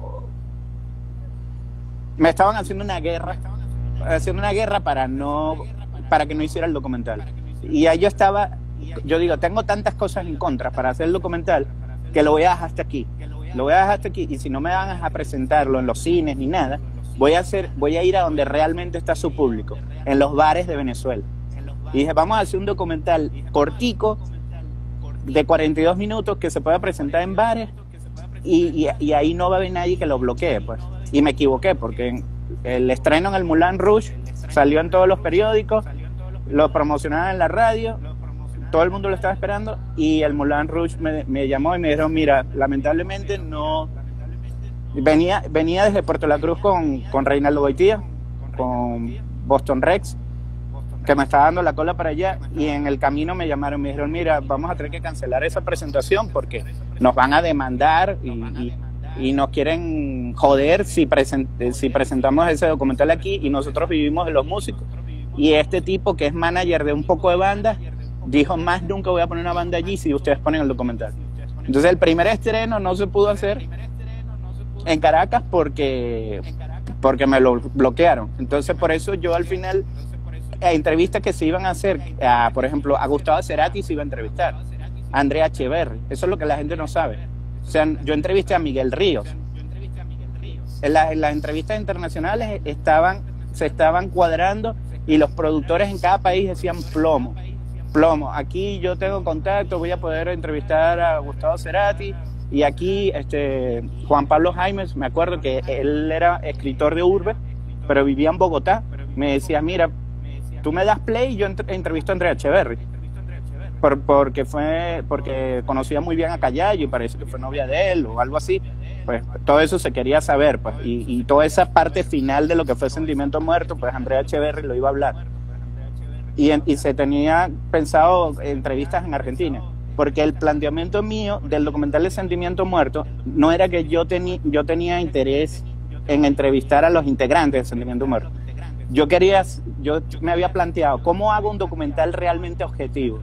Me estaban haciendo una guerra, haciendo una guerra para no, para que no hiciera el documental. Y ahí yo estaba, yo digo, tengo tantas cosas en contra para hacer el documental que lo voy a dejar hasta aquí. Lo voy a dejar hasta aquí, y si no me van a presentarlo en los cines ni nada, voy a hacer, voy a ir a donde realmente está su público, en los bares de Venezuela. Y dije, vamos a hacer un documental cortico de cuarenta y dos minutos que se pueda presentar en bares, y, y, y ahí no va a haber nadie que lo bloquee, pues. Y me equivoqué, porque el estreno en el Moulin Rouge salió en todos los periódicos, lo promocionaban en la radio, todo el mundo lo estaba esperando, y el Moulin Rouge me, me llamó y me dijeron, mira, lamentablemente no... Venía, venía desde Puerto La Cruz con, con Reinaldo Boitía, con Boston Rex, que me estaba dando la cola para allá, y en el camino me llamaron, me dijeron, mira, vamos a tener que cancelar esa presentación porque nos van a demandar y, y, y nos quieren joder si, present, si presentamos ese documental aquí, y nosotros vivimos de los músicos, y este tipo que es manager de un poco de bandas dijo, más nunca voy a poner una banda allí si ustedes ponen el documental. Entonces el primer estreno no se pudo hacer en Caracas porque, porque me lo bloquearon. Entonces por eso yo al final, a entrevistas que se iban a hacer, a, por ejemplo, a Gustavo Cerati se iba a entrevistar, a Andrea Echeverri, eso es lo que la gente no sabe. O sea, yo entrevisté a Miguel Ríos. En, la, en las entrevistas internacionales estaban, se estaban cuadrando y los productores en cada país decían plomo, plomo. Aquí yo tengo contacto, voy a poder entrevistar a Gustavo Cerati, y aquí este, Juan Pablo Jaimes, me acuerdo que él era escritor de Urbe, pero vivía en Bogotá, me decía, mira, tú me das play y yo entrevisto a Andrea Echeverri. Por, porque fue porque conocía muy bien a Callayo y parece que fue novia de él o algo así. Pues todo eso se quería saber, pues, y, y toda esa parte final de lo que fue Sentimiento Muerto, pues Andrea Echeverri lo iba a hablar. Y, y se tenía pensado entrevistas en Argentina, porque el planteamiento mío del documental de Sentimiento Muerto no era que yo, teni, yo tenía interés en entrevistar a los integrantes de Sentimiento Muerto. Yo quería, yo me había planteado, ¿cómo hago un documental realmente objetivo?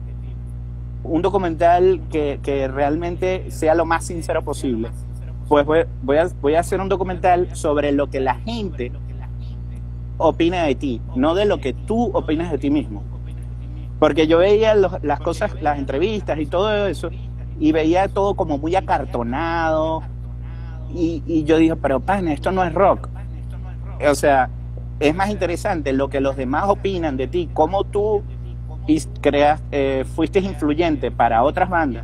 Un documental que, que realmente sea lo más sincero posible. Pues voy, voy, a, voy a hacer un documental sobre lo que la gente opina de ti, no de lo que tú opinas de ti mismo. Porque yo veía los, las cosas, las entrevistas y todo eso, y veía todo como muy acartonado, y, y yo dije, pero pana, esto no es rock. O sea, es más interesante lo que los demás opinan de ti, cómo tú y creas, eh, fuiste influyente para otras bandas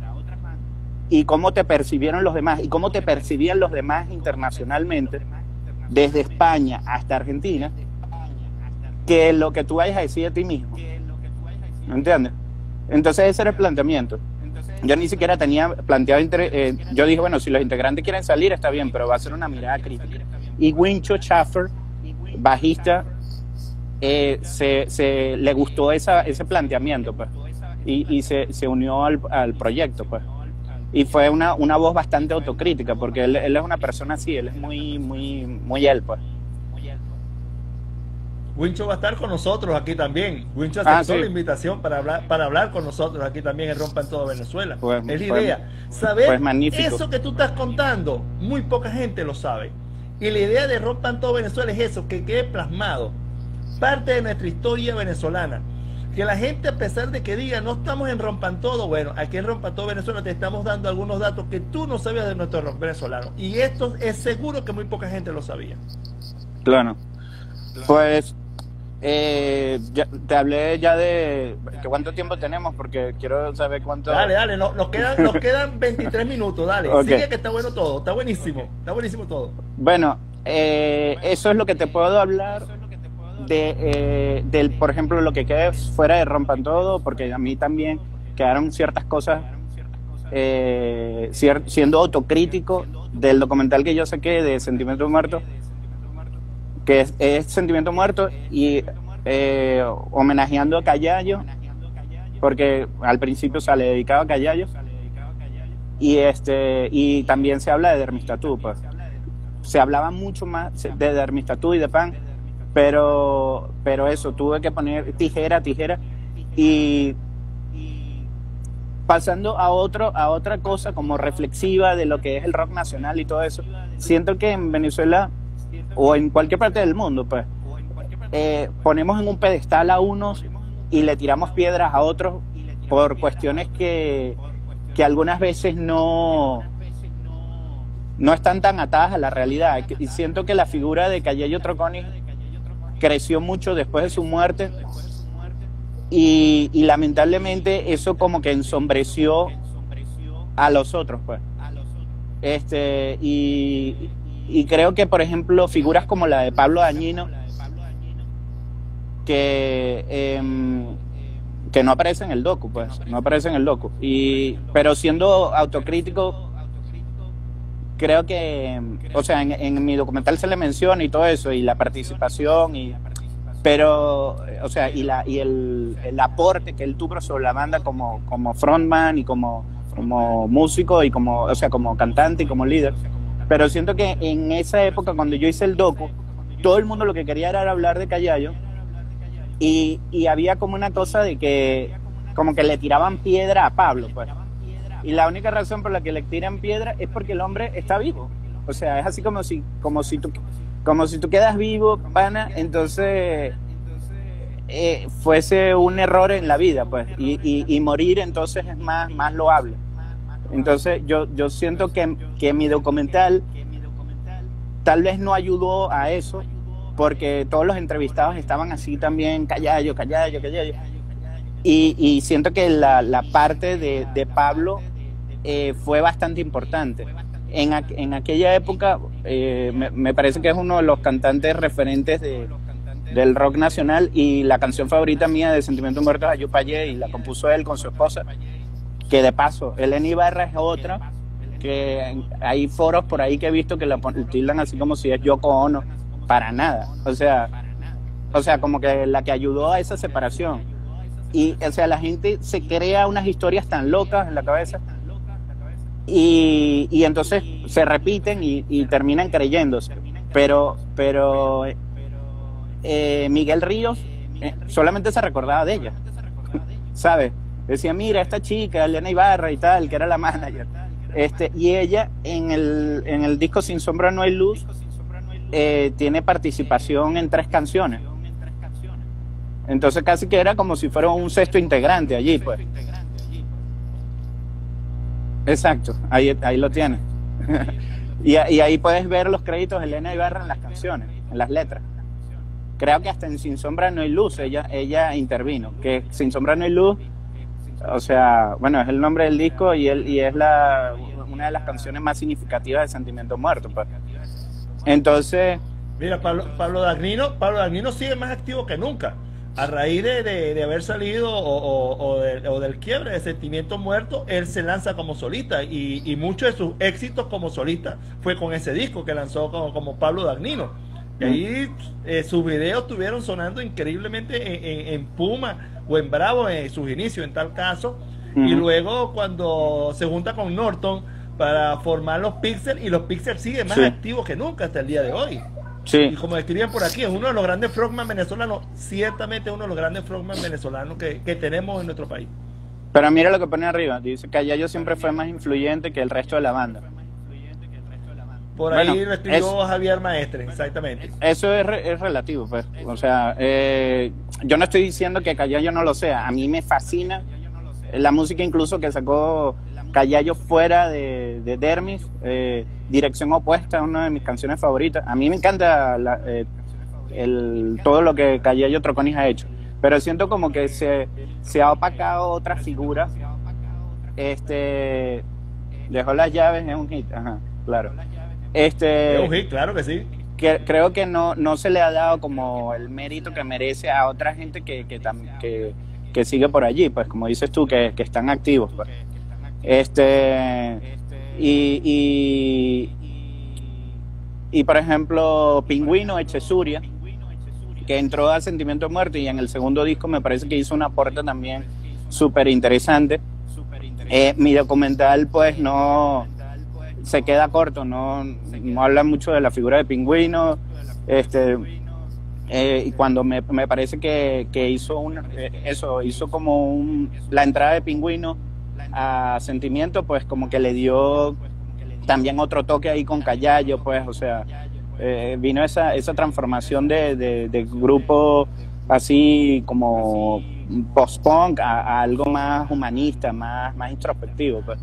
y cómo te percibieron los demás y cómo te percibían los demás internacionalmente, desde España hasta Argentina, que lo que tú vayas a decir de ti mismo. ¿Me entiendes? Entonces ese era el planteamiento. Yo ni siquiera tenía planteado, eh, yo dije, bueno, si los integrantes quieren salir está bien, pero va a ser una mirada crítica. Y Wincho Schaffer, bajista, Eh, se, se le gustó esa, ese planteamiento, pues, y, y se, se unió al, al proyecto, pues, y fue una, una voz bastante autocrítica, porque él, él es una persona así, él es muy, muy, muy él, pues. Wincho va a estar con nosotros aquí también. Wincho aceptó ah, sí. la invitación para hablar, para hablar con nosotros aquí también en Rompan Todo Venezuela. Pues, es la pues, idea, saber pues magnífico. eso que tú estás contando, muy poca gente lo sabe, y la idea de Rompan Todo Venezuela es eso, que quede plasmado parte de nuestra historia venezolana, que la gente, a pesar de que diga no estamos en Rompan Todo, bueno, aquí en Rompan Todo Venezuela te estamos dando algunos datos que tú no sabías de nuestro rock venezolano, y esto es seguro que muy poca gente lo sabía. Claro. Pues eh, ya, te hablé ya de que cuánto tiempo tenemos, porque quiero saber cuánto. Dale, dale, no, nos quedan nos quedan veintitrés minutos, dale. Okay. Sigue, que está bueno todo, está buenísimo, está buenísimo todo. Bueno, eh, eso es lo que te puedo hablar de, eh, del, por ejemplo, lo que quede fuera de Rompan Todo, porque a mí también quedaron ciertas cosas, eh, cier, siendo autocrítico del documental que yo saqué de Sentimiento Muerto, que es, es Sentimiento Muerto, y eh, homenajeando a Callayo, porque al principio se le dedicaba a Callayo, y, este, y también se habla de Dermistatú, pues. Se hablaba mucho más de Dermistatú y de Pan, pero, pero eso, tuve que poner tijera, tijera, y pasando a, otro, a otra cosa como reflexiva de lo que es el rock nacional y todo eso, siento que en Venezuela o en cualquier parte del mundo, pues, eh, ponemos en un pedestal a unos y le tiramos piedras a otros por cuestiones que, que algunas veces no, no están tan atadas a la realidad. Y siento que la figura de Callayo Troconi creció mucho después de su muerte, y, y lamentablemente eso como que ensombreció a los otros, pues. Este, y, y creo que, por ejemplo, figuras como la de Pablo Dañino, que, eh, que no aparece en el docu, pues, no aparece en el docu. Y, pero siendo autocrítico, creo que, o sea, en, en mi documental se le menciona y todo eso, y la participación, y, pero, o sea, y, la, y el, el aporte que él tuvo sobre la banda como, como frontman y como, como músico y como, o sea, como cantante y como líder. Pero siento que en esa época, cuando yo hice el docu, todo el mundo lo que quería era hablar de Callayo, y, y había como una cosa de que como que le tiraban piedra a Pablo, pues. Y la única razón por la que le tiran piedra es porque el hombre está vivo. O sea, es así como si, como si tú, como si tú quedas vivo, pana, entonces eh, fuese un error en la vida, pues. Y, y, y morir entonces es más, más loable. Entonces yo, yo siento que, que mi documental tal vez no ayudó a eso, porque todos los entrevistados estaban así también, callallo, callallo, callallo. Y, y siento que la, la parte de, de Pablo eh, fue bastante importante. En, a, en aquella época eh, me, me parece que es uno de los cantantes referentes de, del rock nacional, y la canción favorita mía de Sentimientos Muertos a Yupayé, y la compuso él con su esposa, que de paso, Elena Ibarra es otra, que hay foros por ahí que he visto que la tildan así como si es Yoko Ono, para nada. O sea, o sea, como que la que ayudó a esa separación. Y, o sea, la gente se crea unas historias tan locas en la cabeza y, y entonces se repiten y, y terminan creyéndose. Pero, pero eh, Miguel Ríos eh, solamente se recordaba de ella, ¿sabes? Decía, mira, esta chica, Elena Ibarra y tal, que era la manager. Este, y ella en el, en el disco Sin Sombra No Hay Luz eh, tiene participación en tres canciones. Entonces casi que era como si fuera un sexto integrante allí, pues. Exacto, ahí, ahí lo tienes. y, y ahí puedes ver los créditos de Elena Ibarra en las canciones, en las letras. Creo que hasta en Sin Sombra No Hay Luz ella, ella intervino, que Sin Sombra No Hay Luz, o sea, bueno, es el nombre del disco y, él, y es la, una de las canciones más significativas de Sentimientos Muertos, pues. Entonces... Mira, Pablo, Pablo Dagnino, Pablo Dagnino sigue más activo que nunca. A raíz de, de, de haber salido o, o, o, de, o del quiebre de Sentimientos Muertos, él se lanza como solista y, y muchos de sus éxitos como solista fue con ese disco que lanzó como, como Pablo Dagnino. Y ahí eh, sus videos estuvieron sonando increíblemente en, en, en Puma o en Bravo en sus inicios en tal caso. Uh-huh. Y luego cuando se junta con Norton para formar los Pixels, y los Pixels siguen más sí. activos que nunca hasta el día de hoy. Sí. Y como escriben por aquí, es uno de los grandes frontman venezolanos, ciertamente uno de los grandes frontman venezolanos que, que tenemos en nuestro país. Pero mira lo que pone arriba, dice que Yayo siempre fue más influyente que el resto de la banda. Por ahí bueno, lo escribió es, Javier Maestre, exactamente. Eso es, re, es relativo, pues. O sea, eh, yo no estoy diciendo que Callayo no lo sea. A mí me fascina la música incluso que sacó Callayo fuera de, de Dermis, eh, Dirección Opuesta, una de mis canciones favoritas. A mí me encanta la, eh, el, todo lo que Callayo Troconis ha hecho, pero siento como que se, se ha opacado otra figura. Este, Dejó las llaves, es un hit, ajá, claro. Este, es un hit, claro que sí. Que, creo que no, no se le ha dado como el mérito que merece a otra gente que, que, que, que sigue por allí, pues como dices tú, que, que están activos, pues. Este y, y y por ejemplo Pingüino Echesuria, que entró a Sentimiento Muerto y en el segundo disco me parece que hizo un aporte también súper interesante. Eh, mi documental pues no se queda corto, no, no habla mucho de la figura de Pingüino, este eh, y cuando me, me parece que, que hizo un, eh, eso hizo como un, la entrada de Pingüino a Sentimiento, pues como que le dio también otro toque ahí con Callayo, pues, o sea, eh, vino esa, esa transformación de, de, de grupo así como post-punk a, a algo más humanista, más, más introspectivo, pues.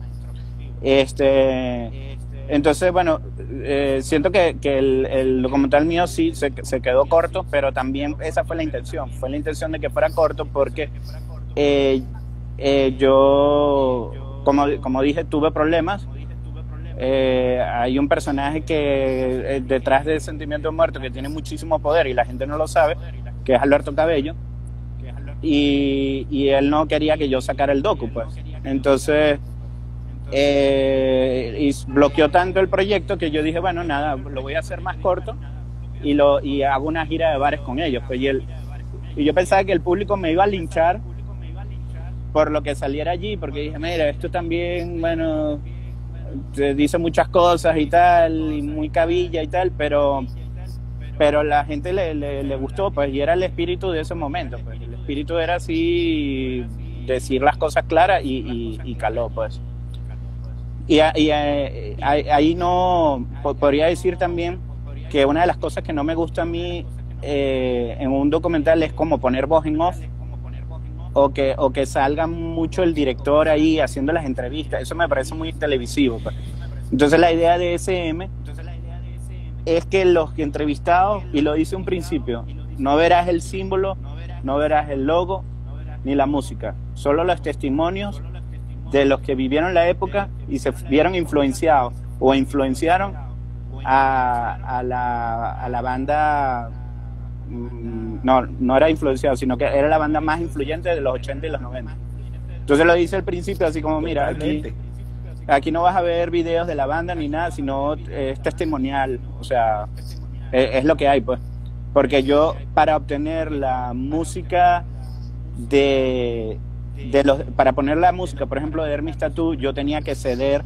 Este, entonces, bueno, eh, siento que, que el, el documental mío sí se, se quedó corto, pero también esa fue la intención, fue la intención de que fuera corto porque eh, Eh, yo, como, como dije, tuve problemas. Eh, hay un personaje que eh, detrás de Sentimiento Muerto que tiene muchísimo poder y la gente no lo sabe, que es Alberto Cabello, y, y él no quería que yo sacara el docu, pues. Entonces eh, y bloqueó tanto el proyecto que yo dije, bueno, nada, lo voy a hacer más corto y, lo, y hago una gira de bares con ellos, pues. Y, él, y yo pensaba que el público me iba a linchar por lo que saliera allí, porque dije, mira, esto también, bueno, te dice muchas cosas y tal, y muy cabilla y tal, pero pero la gente le, le, le gustó, pues, y era el espíritu de ese momento, pues. El espíritu era así, decir las cosas claras y, y, y caló, pues. Y, y eh, ahí no, podría decir también que una de las cosas que no me gusta a mí eh, en un documental es como poner voz en off, o que, o que salga mucho el director ahí haciendo las entrevistas. Eso me parece muy televisivo, pues. Entonces la idea de S M es que los entrevistados, y lo dice un principio, no verás el símbolo, no verás el logo ni la música, solo los testimonios de los que vivieron la época y se vieron influenciados o influenciaron a, a, la, a la banda. No, no era influenciado, sino que era la banda más influyente de los ochenta y los noventa. Entonces lo dice al principio así como, mira, aquí, aquí no vas a ver videos de la banda ni nada, sino es testimonial, o sea, es, es lo que hay, pues. Porque yo, para obtener la música de, de los, para poner la música, por ejemplo, de Hermes Tattoo, yo tenía que ceder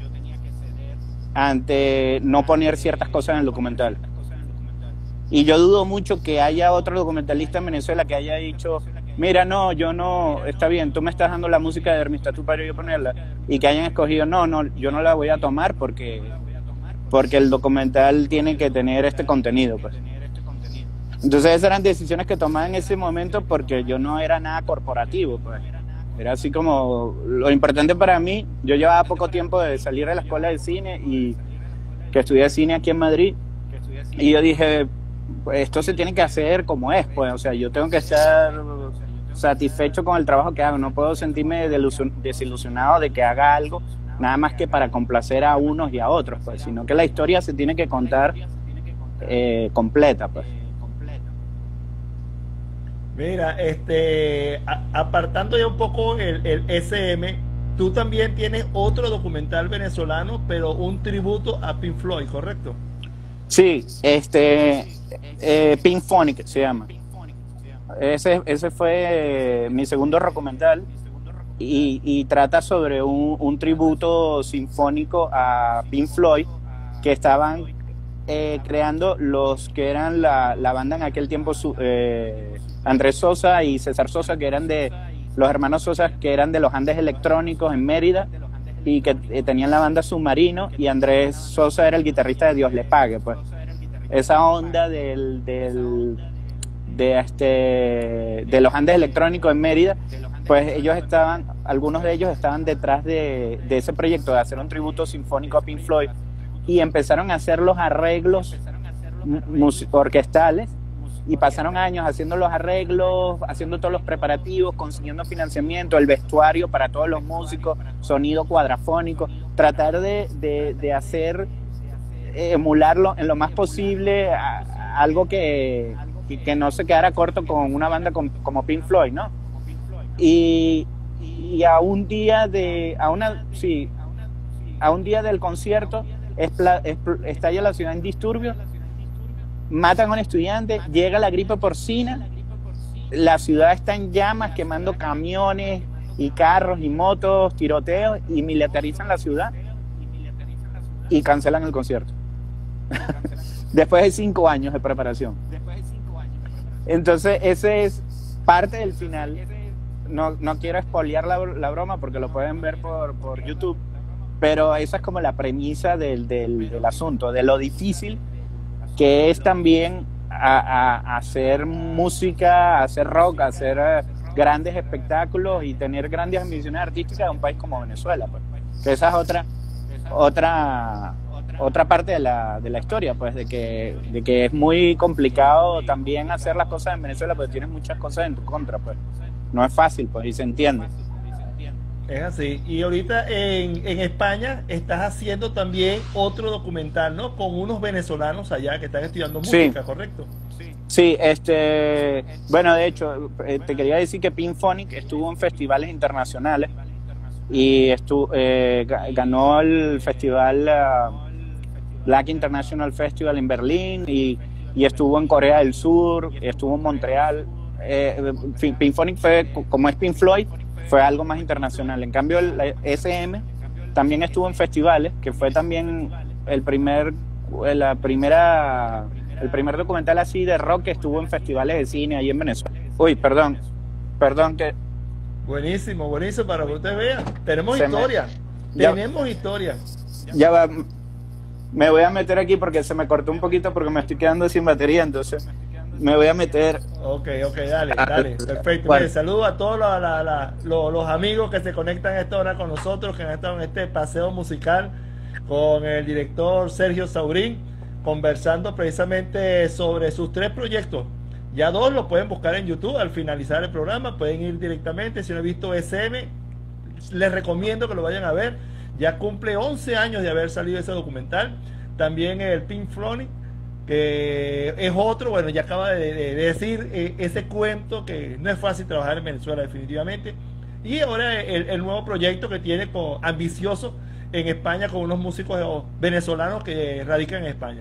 ante no poner ciertas cosas en el documental. Y yo dudo mucho que haya otro documentalista en Venezuela que haya dicho, mira, no, yo no, está bien, tú me estás dando la música de Hermes Tattoo para yo ponerla, y que hayan escogido, no, no, yo no la voy a tomar porque, porque el documental tiene que tener este contenido, pues. Entonces esas eran decisiones que tomaba en ese momento porque yo no era nada corporativo, pues. Era así como, lo importante para mí, yo llevaba poco tiempo de salir de la escuela de cine y que estudié cine aquí en Madrid, y yo dije, pues esto se tiene que hacer como es, pues, o sea, yo tengo que estar satisfecho con el trabajo que hago, no puedo sentirme desilusionado de que haga algo nada más que para complacer a unos y a otros, pues, sino que la historia se tiene que contar eh, completa, pues. Mira, este, a, apartando ya un poco el, el S M, tú también tienes otro documental venezolano, pero un tributo a Pink Floyd, ¿correcto? Sí, este, eh, Pink Phonic se llama. Ese, ese fue mi segundo documental y, y trata sobre un, un tributo sinfónico a Pink Floyd que estaban eh, creando los que eran la, la banda en aquel tiempo, eh, Andrés Sosa y César Sosa, que eran de los hermanos Sosa, que eran de los Andes Electrónicos en Mérida y que eh, tenían la banda Submarino, y Andrés Sosa era el guitarrista de Dios le pague, pues. Esa onda del, del de este de los Andes Electrónicos en Mérida, pues ellos estaban, algunos de ellos estaban detrás de, de ese proyecto de hacer un tributo sinfónico a Pink Floyd, y empezaron a hacer los arreglos orquestales, y pasaron años haciendo los arreglos, haciendo todos los preparativos, consiguiendo financiamiento, el vestuario para todos los músicos, sonido cuadrafónico, tratar de, de, de hacer, emularlo en lo más posible, a, a algo que, que, que no se quedara corto con una banda con, como Pink Floyd, ¿no? Y, y a un día de, a una, sí, a un día del concierto, espla, espl, estalla la ciudad en disturbios, matan a un estudiante, llega la gripe porcina, la ciudad está en llamas, quemando camiones y carros y motos, tiroteos, y militarizan la ciudad y cancelan el concierto. Después de cinco años de preparación. Entonces ese es parte del final. No, no quiero espolear la, la broma porque lo pueden ver por, por YouTube, pero esa es como la premisa del, del, del asunto, de lo difícil que es también a, a hacer música, hacer rock, hacer uh, grandes espectáculos y tener grandes ambiciones artísticas de un país como Venezuela, pues. Que esa es otra otra otra parte de la, de la historia, pues, de que, de que es muy complicado también hacer las cosas en Venezuela, porque tienes muchas cosas en tu contra, pues. No es fácil, pues, y se entiende. Es así. Y ahorita en, en España estás haciendo también otro documental, ¿no? Con unos venezolanos allá que están estudiando música, sí. ¿Correcto? Sí, este, bueno, de hecho, te quería decir que Pink Phonic estuvo en festivales internacionales y estuvo, eh, ganó el festival uh, Black International Festival en Berlín, y, y estuvo en Corea del Sur, estuvo en Montreal. Eh, Pink Phonic fue, como es Pink Floyd, fue algo más internacional. En cambio el S M también estuvo en festivales, que fue también el primer, la primera el primer documental así de rock que estuvo en festivales de cine ahí en Venezuela. Uy, perdón, perdón que... Buenísimo, buenísimo, para que ustedes vean. Tenemos Se historia, me- ya- tenemos historia. Ya va, me voy a meter aquí porque se me cortó un poquito porque me estoy quedando sin batería, entonces me voy a meter. Ok, ok, dale, dale, perfecto. Bueno. Mire, saludos a todos la- la- la- lo- los amigos que se conectan a esta hora con nosotros, que han estado en este paseo musical con el director Sergio Saurín, conversando precisamente sobre sus tres proyectos. Ya dos los pueden buscar en YouTube al finalizar el programa, pueden ir directamente. Si no han visto S M, les recomiendo que lo vayan a ver. Ya cumple once años de haber salido ese documental. También el Pink Floyd, que es otro, bueno, ya acaba de, de- de decir eh, ese cuento que no es fácil trabajar en Venezuela definitivamente. Y ahora el, el nuevo proyecto que tiene con, ambicioso en España con unos músicos venezolanos que radican en España.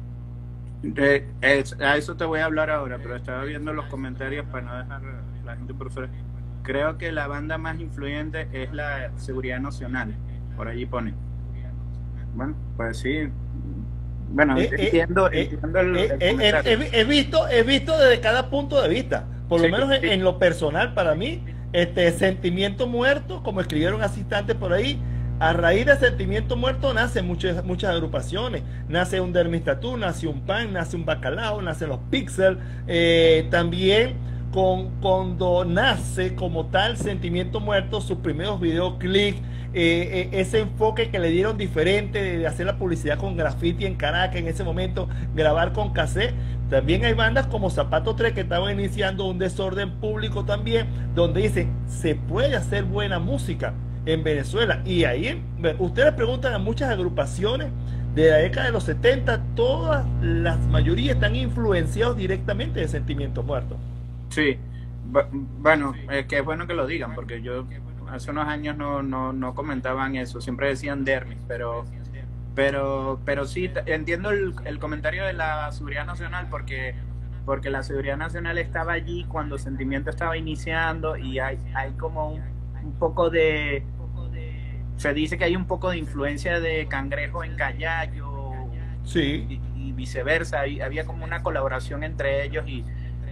Eh, es- a eso te voy a hablar ahora, pero estaba viendo los comentarios para no dejar la gente por fuera. Creo que la banda más influyente es la Seguridad Nacional, por allí pone. Bueno, pues sí. Bueno, Eh, eh, entiendo, eh, entiendo el, eh, el eh, comentario. he, he visto, he visto desde cada punto de vista, por lo Sí, menos en, sí. en lo personal para mí, este Sentimiento Muerto, como escribieron asistentes por ahí, a raíz de Sentimiento Muerto nacen muchas, muchas agrupaciones, nace un Dermistatú, nace un Pan, nace un Bacalao, nacen los Pixel, eh, también con, cuando nace como tal Sentimiento Muerto, sus primeros videoclips, eh, eh, ese enfoque que le dieron diferente de, de hacer la publicidad con graffiti en Caracas en ese momento, grabar con cassette. También hay bandas como Zapato tres que estaban iniciando un desorden público también, donde dicen, se puede hacer buena música en Venezuela. Y ahí ustedes preguntan a muchas agrupaciones de la década de los setenta, todas las mayorías están influenciados directamente de Sentimientos Muertos. Sí, Bu- bueno, es que es bueno que lo digan, porque yo hace unos años no, no, no comentaban eso, siempre decían Dermis, pero pero pero sí, t- entiendo el, el comentario de la Seguridad Nacional, porque porque la Seguridad Nacional estaba allí cuando Sentimiento estaba iniciando, y hay, hay como un, un poco de... Se dice que hay un poco de influencia de Cangrejo en Callayo, Sí, y, y viceversa, hay- había como una colaboración entre ellos, y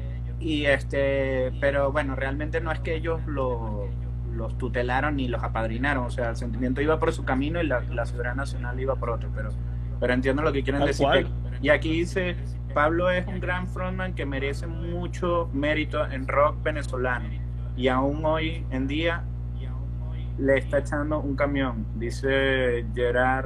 y este pero bueno, realmente no es que ellos lo, los tutelaron ni los apadrinaron, o sea, el Sentimiento iba por su camino y la, la Seguridad Nacional iba por otro, pero pero entiendo lo que quieren tal decir. cual. Y aquí dice, Pablo es un gran frontman que merece mucho mérito en rock venezolano, y aún hoy en día le está echando un camión, dice Gerard.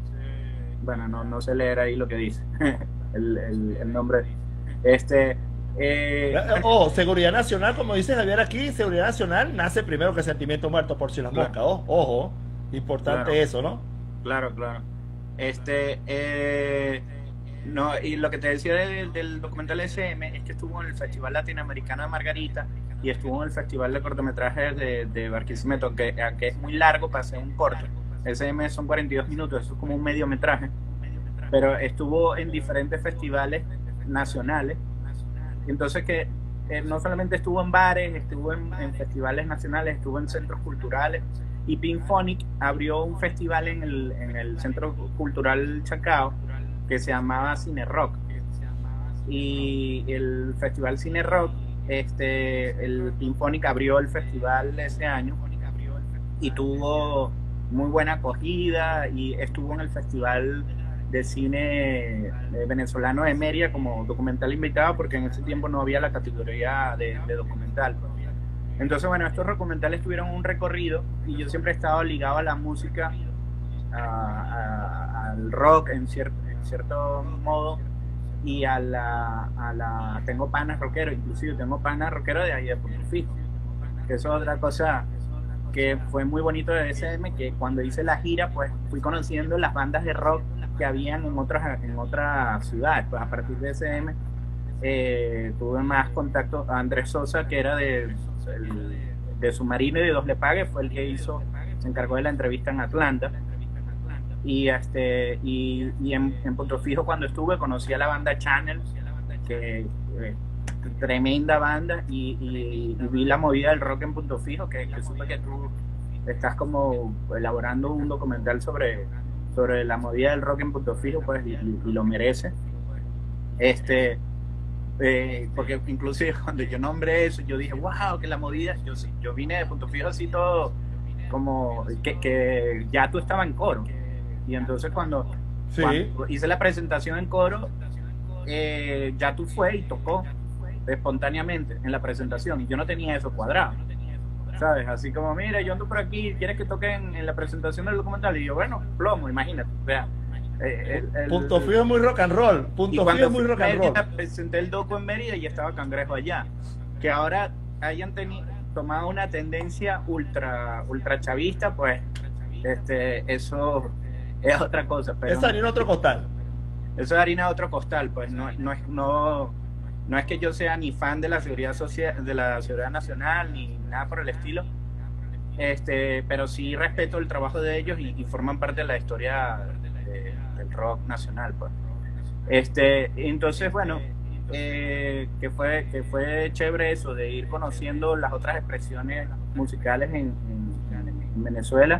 Bueno, no, no sé leer ahí lo que dice el, el, el nombre. Este eh, Oh, Seguridad Nacional, como dice Javier aquí, Seguridad Nacional nace primero que Sentimiento Muerto, por si las Claro. moscas. Oh, ojo, importante Claro. eso, ¿no? Claro, claro. Este, eh, no, y lo que te decía del, del documental S M es que estuvo en el Festival Latinoamericano de Margarita y estuvo en el Festival de Cortometrajes de, de Barquisimeto, que, que es muy largo para hacer un corto. S M son cuarenta y dos minutos, eso es como un mediometraje, pero estuvo en diferentes festivales nacionales. Entonces que eh, no solamente estuvo en bares, estuvo en, en festivales nacionales, estuvo en centros culturales, y Pink Phonic abrió un festival en el, en el Centro Cultural Chacao que se llamaba Cine Rock, y el Festival Cine Rock, este, el Pink Phonic abrió el festival ese año y tuvo muy buena acogida, y estuvo en el Festival de Cine Venezolano de Mérida como documental invitado, porque en ese tiempo no había la categoría de, de documental. Entonces, bueno, estos documentales tuvieron un recorrido, y yo siempre he estado ligado a la música, a, a, al rock en, cier, en cierto modo, y a la, a la... Tengo panas rockeros, inclusive tengo panas rockeros de ahí de Punto Fijo, que eso es otra cosa que fue muy bonito de S M, que cuando hice la gira, pues fui conociendo las bandas de rock que habían en otras, en otras ciudades. Pues a partir de S M eh, tuve más contacto. Andrés Sosa, que era de, el, de Submarino y de Dos Le Pague, fue el que hizo, se encargó de la entrevista en Atlanta. Y este y, y en, en Punto Fijo, cuando estuve, conocí a la banda Channel, que eh, tremenda banda, y, y, y vi la movida del rock en Punto Fijo, que, que supe que tú estás como elaborando un documental sobre, sobre la movida del rock en Punto Fijo, pues, y, y lo merece. Este, eh, porque inclusive cuando yo nombré eso, yo dije, wow, que la movida, yo, yo vine de Punto Fijo así todo, como que, que ya tú estabas en coro. Y entonces cuando, Sí. cuando hice la presentación en coro, eh, ya tú fue y tocó espontáneamente en la presentación. Y yo no tenía eso cuadrado, ¿sabes? Así como, mira, yo ando por aquí, ¿quieres que toque en, en la presentación del documental? Y yo, bueno, plomo, imagínate. O sea, eh, el, el, Punto Fijo es muy rock and roll. Punto Fijo es muy rock and roll. Cuando presenté el docu en Mérida y estaba Cangrejo allá. Que ahora hayan tenido, tomado una tendencia ultra, ultra chavista, pues este, eso es otra cosa. Pero es harina otro costal. Eso es harina de otro costal, pues no, no, es, no, no es que yo sea ni fan de la seguridad social, de la seguridad nacional, ni nada por el estilo, este, pero sí respeto el trabajo de ellos y, y forman parte de la historia de, del rock nacional, pues. Este, entonces, bueno, eh, que fue que fue chévere eso de ir conociendo las otras expresiones musicales en, en, en Venezuela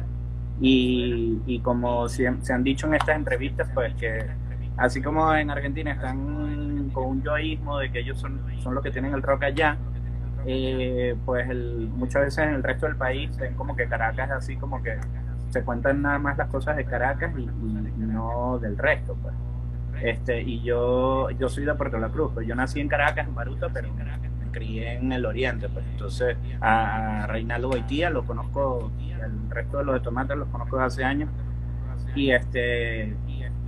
y, y como se, se han dicho en estas entrevistas, pues que así como en Argentina están con un yoísmo de que ellos son, son los que tienen el rock allá, eh, pues el, muchas veces en el resto del país ven como que Caracas es así como que se cuentan nada más las cosas de Caracas y, y no del resto, pues. Este, y yo yo soy de Puerto La Cruz, pues yo nací en Caracas, en Baruta, pero me crié en el oriente, pues entonces a, a Reinaldo Goitía lo conozco, el resto de los de Tomates los conozco desde hace años, y este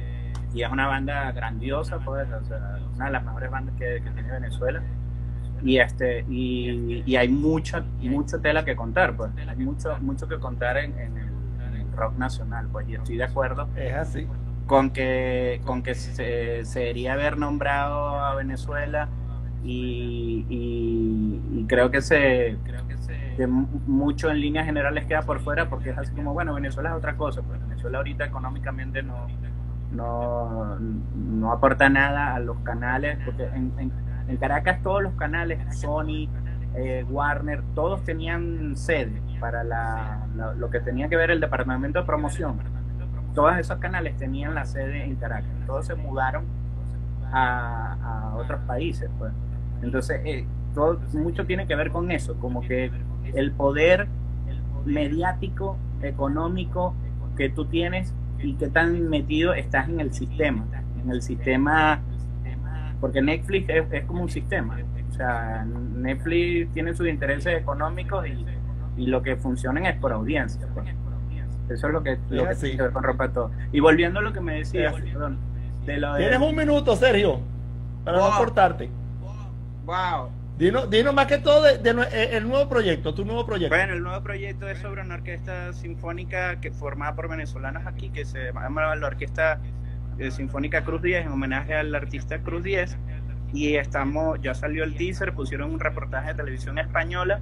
y es una banda grandiosa, pues, o sea, una de las mejores bandas que, que tiene Venezuela, y este y, y hay mucha mucha tela que contar, pues hay mucho mucho que contar en, en, el, en el rock nacional, pues, y estoy de acuerdo es así con que con que se, se debería haber nombrado a Venezuela y, y, y creo que se creo que se que mucho en líneas generales queda por fuera, porque es así como, bueno, Venezuela es otra cosa, pues Venezuela ahorita económicamente no no, no aporta nada a los canales, porque en, en, en Caracas todos los canales, Sony, eh, Warner, todos tenían sede para la, la, lo que tenía que ver el departamento de promoción. Todos esos canales tenían la sede en Caracas, todos se mudaron a, a otros países, pues. Entonces, eh, todo, mucho tiene que ver con eso, como que el poder mediático, económico que tú tienes y qué tan metido estás en el sistema, en el sistema, porque Netflix es, es como un sistema, o sea, Netflix tiene sus intereses económicos y, y lo que funcionan es por audiencia, pues. Eso es lo que, lo que tiene que ver con Rompa Todo. Y volviendo a lo que me decías, perdón, de lo de... Tienes un minuto, Sergio, para wow. no cortarte. Wow. Dinos, dinos más que todo de, de, de el nuevo proyecto, tu nuevo proyecto. Bueno, el nuevo proyecto es sobre una orquesta sinfónica que formada por venezolanos aquí, que se llama la Orquesta Sinfónica Cruz diez, en homenaje al artista Cruz diez. Y estamos, ya salió el teaser, pusieron un reportaje de televisión española,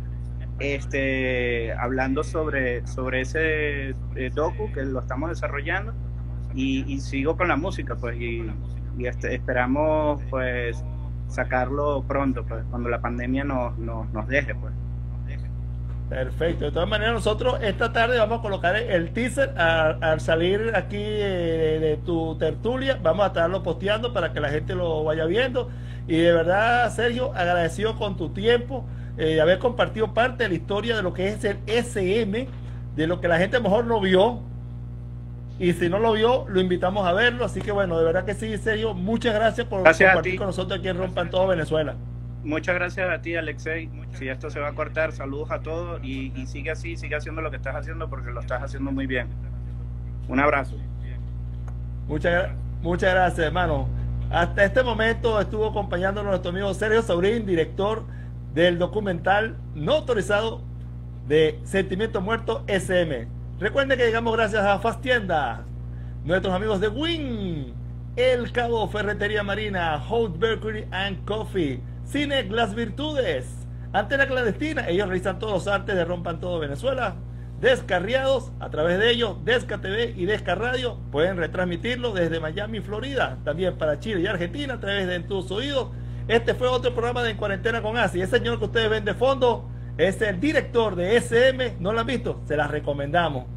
este, hablando sobre, sobre ese eh, docu que lo estamos desarrollando, y, y sigo con la música, pues, y, y este, esperamos, pues, sacarlo pronto, pues, cuando la pandemia nos, nos, nos deje, pues. Perfecto. De todas maneras, nosotros esta tarde vamos a colocar el teaser al, al salir aquí de, de tu tertulia. Vamos a estarlo posteando para que la gente lo vaya viendo. Y de verdad, Sergio, agradecido con tu tiempo, eh, de haber compartido parte de la historia de lo que es el S M, de lo que la gente mejor no vio. Y si no lo vio, lo invitamos a verlo. Así que bueno, de verdad que sí, Sergio, muchas gracias por gracias compartir con nosotros aquí en Rompan Todo Venezuela. Muchas gracias a ti, Alexei. Si esto se va a cortar, saludos a todos y, y sigue así, sigue haciendo lo que estás haciendo porque lo estás haciendo muy bien. Un abrazo. Muchas, muchas gracias, hermano. Hasta este momento estuvo acompañándonos nuestro amigo Sergio Saurín, director del documental no autorizado de Sentimiento Muerto S M. Recuerden que llegamos gracias a Fastienda, nuestros amigos de Win, El Cabo Ferretería Marina, Hot Bakery and Coffee, Cine Las Virtudes, Antena Clandestina. Ellos realizan todos los artes de Rompan Todo Venezuela, descarriados a través de ellos, Desca T V y Desca Radio. Pueden retransmitirlo desde Miami, Florida, también para Chile y Argentina a través de En Tus Oídos. Este fue otro programa de En Cuarentena con Asi. El señor que ustedes ven de fondo es el director de S M. ¿No lo han visto? Se las recomendamos.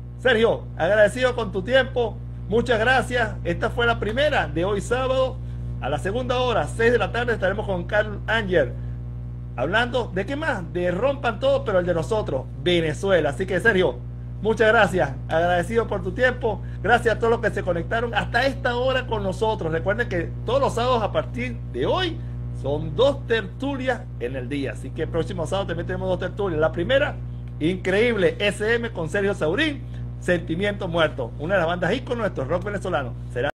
Sergio, agradecido con tu tiempo. Muchas gracias. Esta fue la primera de hoy sábado. A la segunda hora, seis de la tarde, estaremos con Carl Ángel, hablando de qué más, de rompan todo, pero el de nosotros, Venezuela. Así que Sergio, muchas gracias, agradecido por tu tiempo, gracias a todos los que se conectaron hasta esta hora con nosotros. Recuerden que todos los sábados a partir de hoy son dos tertulias en el día, así que el próximo sábado también tenemos dos tertulias. La primera, increíble, S M con Sergio Saurín, Sentimiento Muerto, una de las bandas ícono de nuestro rock venezolano. Será